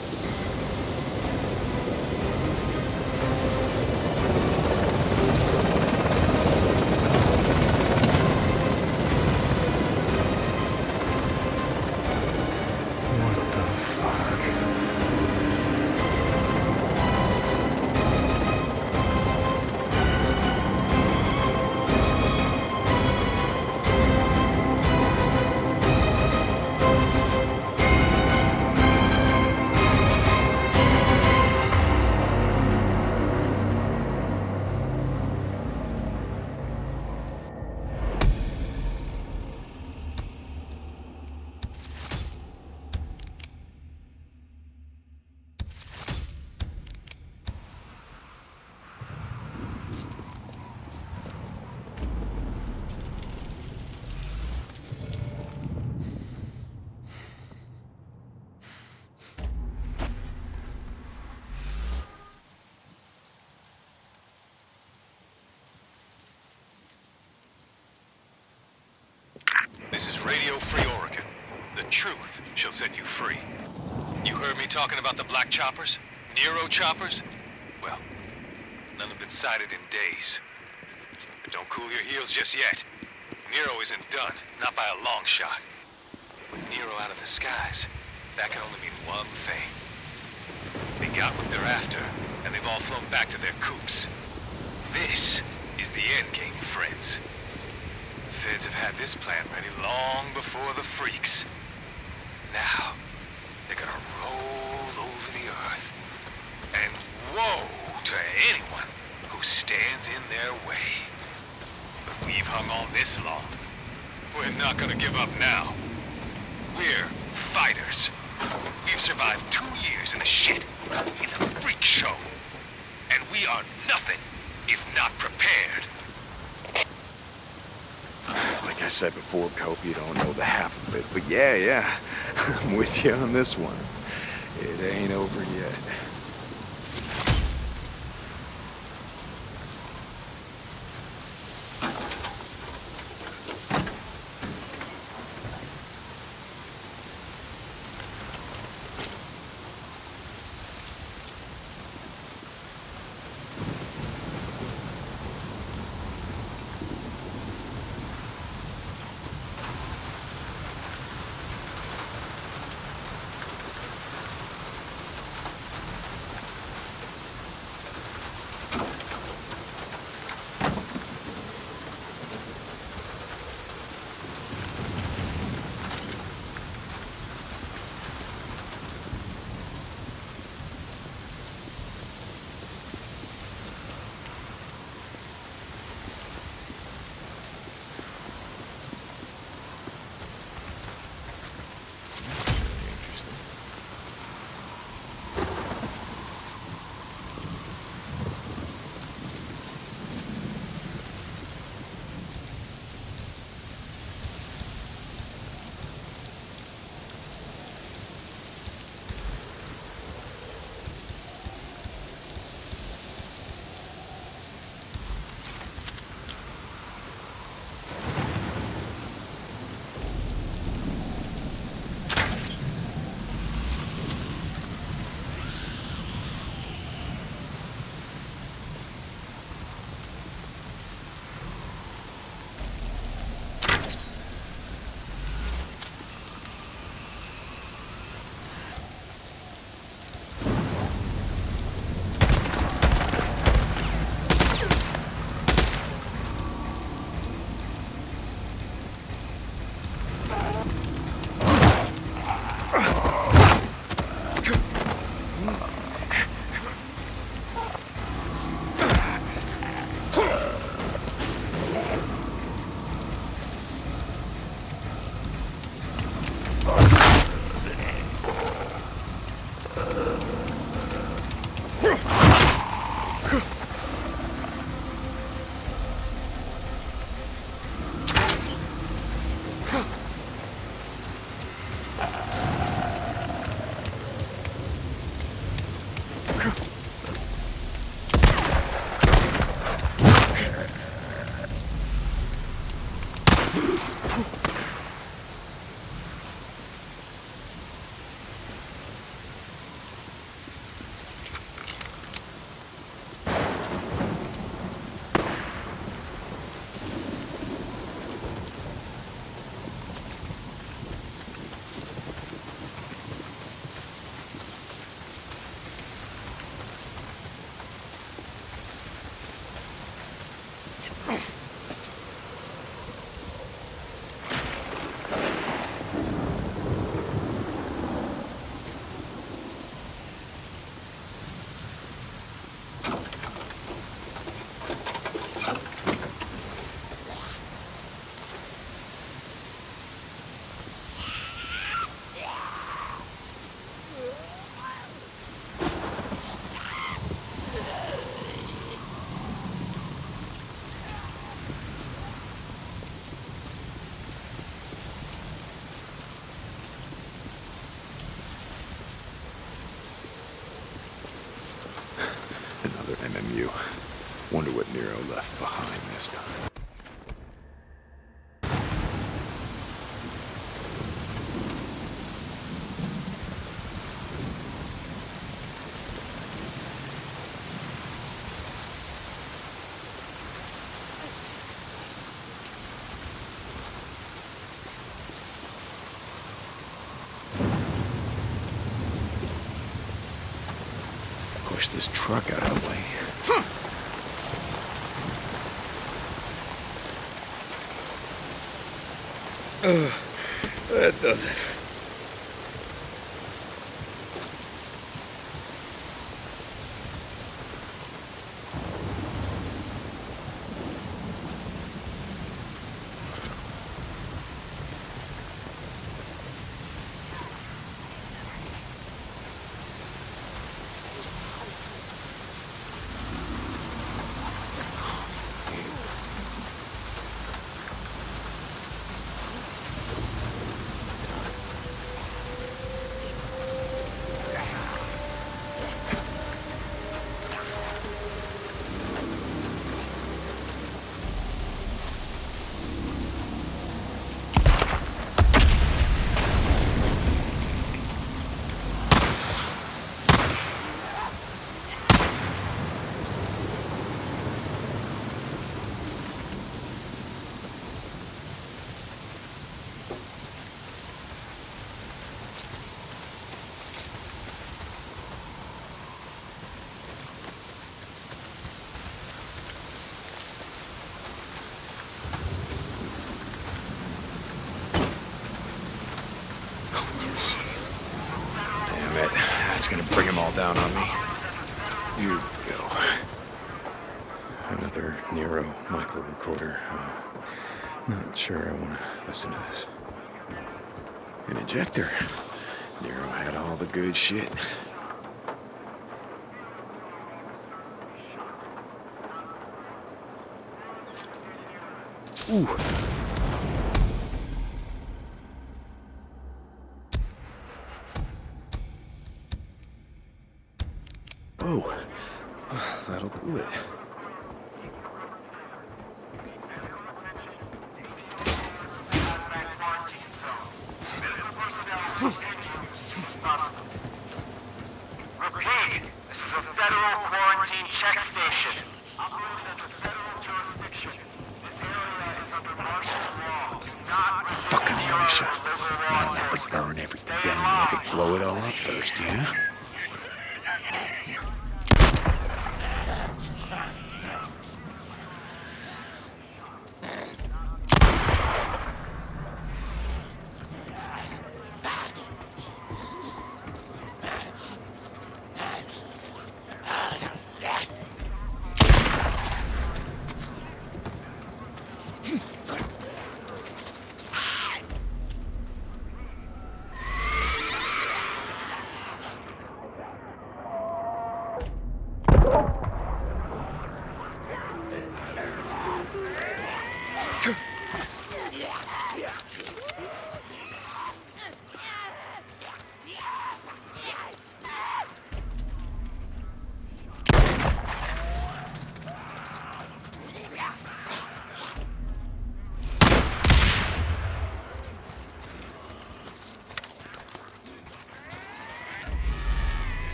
Speaker 12: This is Radio Free Oregon. The truth shall set you free. You heard me talking about the black choppers? Nero choppers? Well, none have been sighted in days. But don't cool your heels just yet. Nero isn't done, not by a long shot. With Nero out of the skies, that can only mean one thing. They got what they're after, and they've all flown back to their coops. This is the endgame, friends. The feds have had this plan ready long before the freaks. Now, they're gonna roll over the earth. And woe to anyone who stands in their way. But we've hung on this long. We're not gonna give up now. We're fighters. We've survived two years in the shit, in the freak show. And we are nothing if not prepared.
Speaker 2: Like I said before, Cope, you don't know the half of it. But yeah, yeah, I'm with you on this one. It ain't over yet. M M U. Wonder what Nero left behind this time. Push this truck out of the way. Ugh, that does it. That's gonna bring them all down on me. You go. Another Nero micro recorder. Uh, not sure I want to listen to this. An ejector. Nero had all the good shit. Ooh. Oh, that'll do it.
Speaker 13: Repeat, this is a federal quarantine check station. Operated under federal jurisdiction. This area is under martial law. Do not
Speaker 2: Fucking militia. Man, they have to burn everything down. They could blow it all up first, yeah?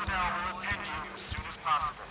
Speaker 13: personnel will attend you as soon as possible.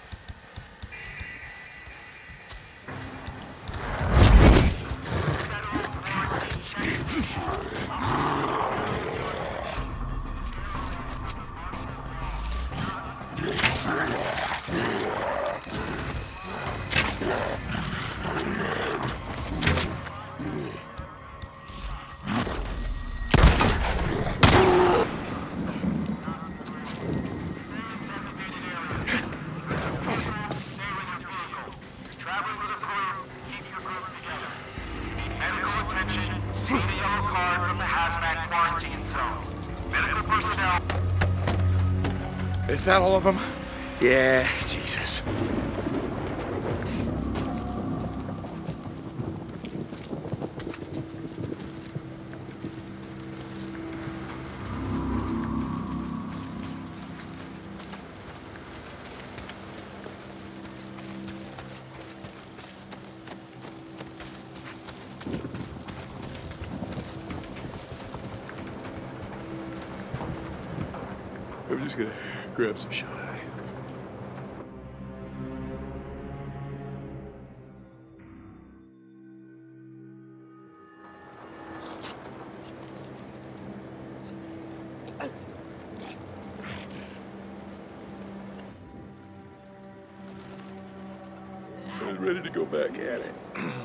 Speaker 1: Is that all of them? Yeah, Jesus. I'm just gonna grab some shot eye. I'm ready to go back at it.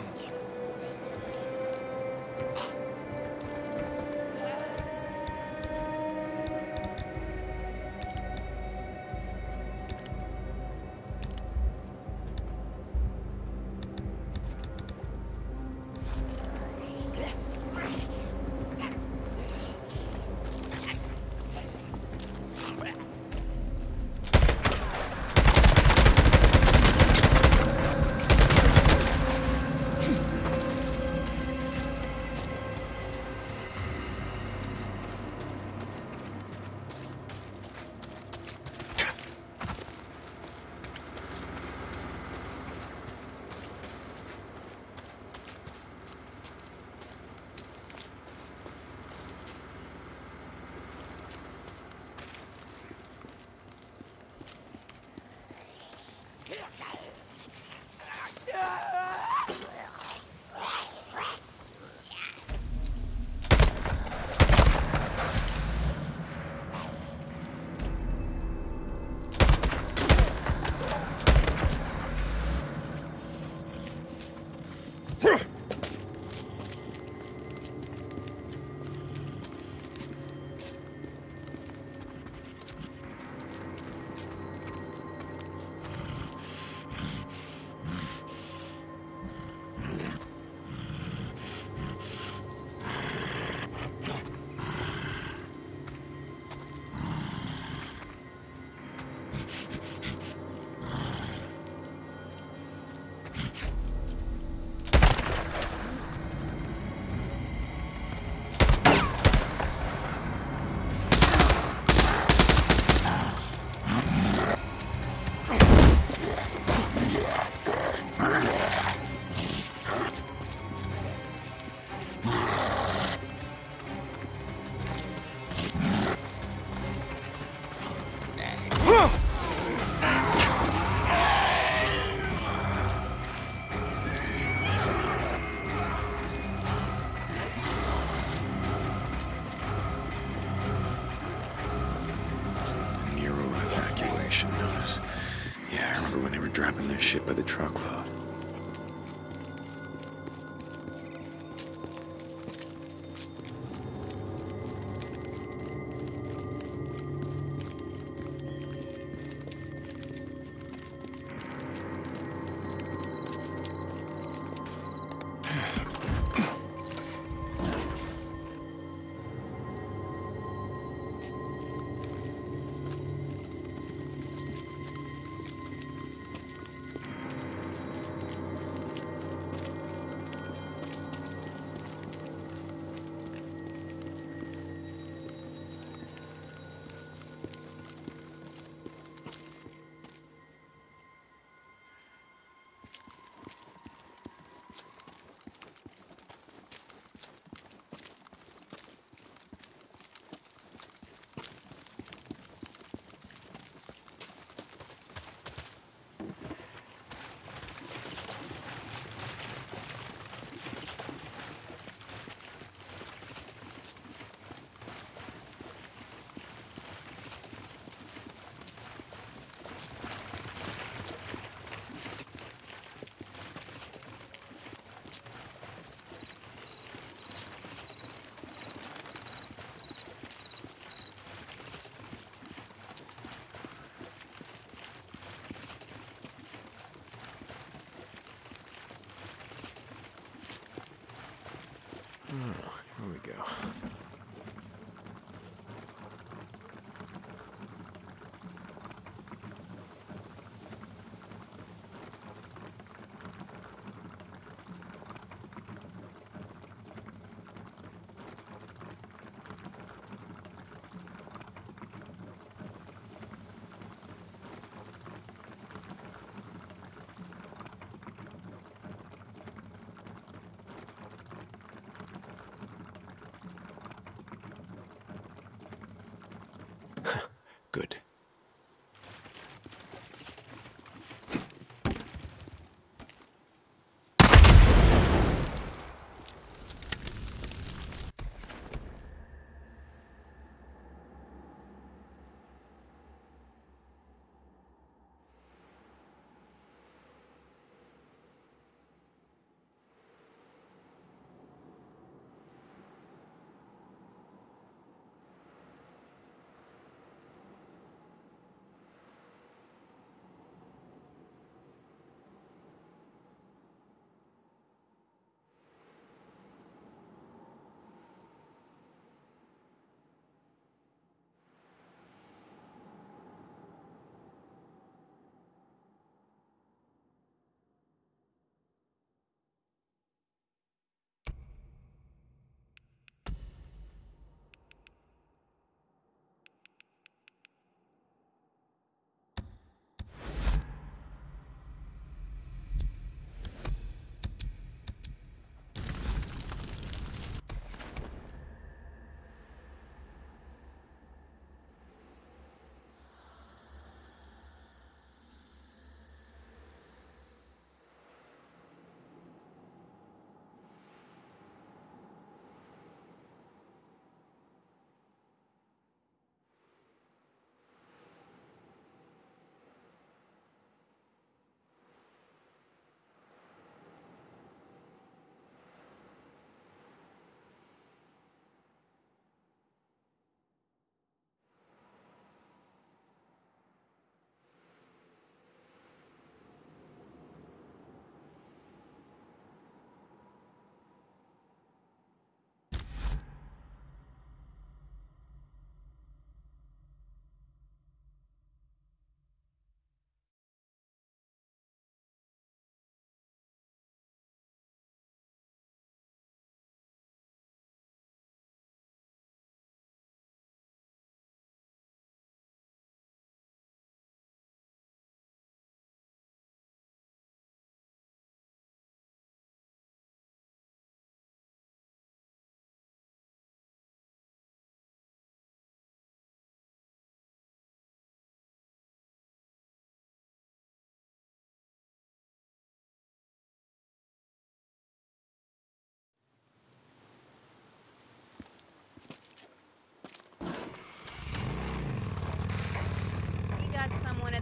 Speaker 1: Dropping their shit by the truckload.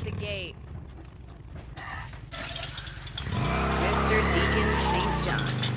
Speaker 5: the gate. Mister Deacon Saint John.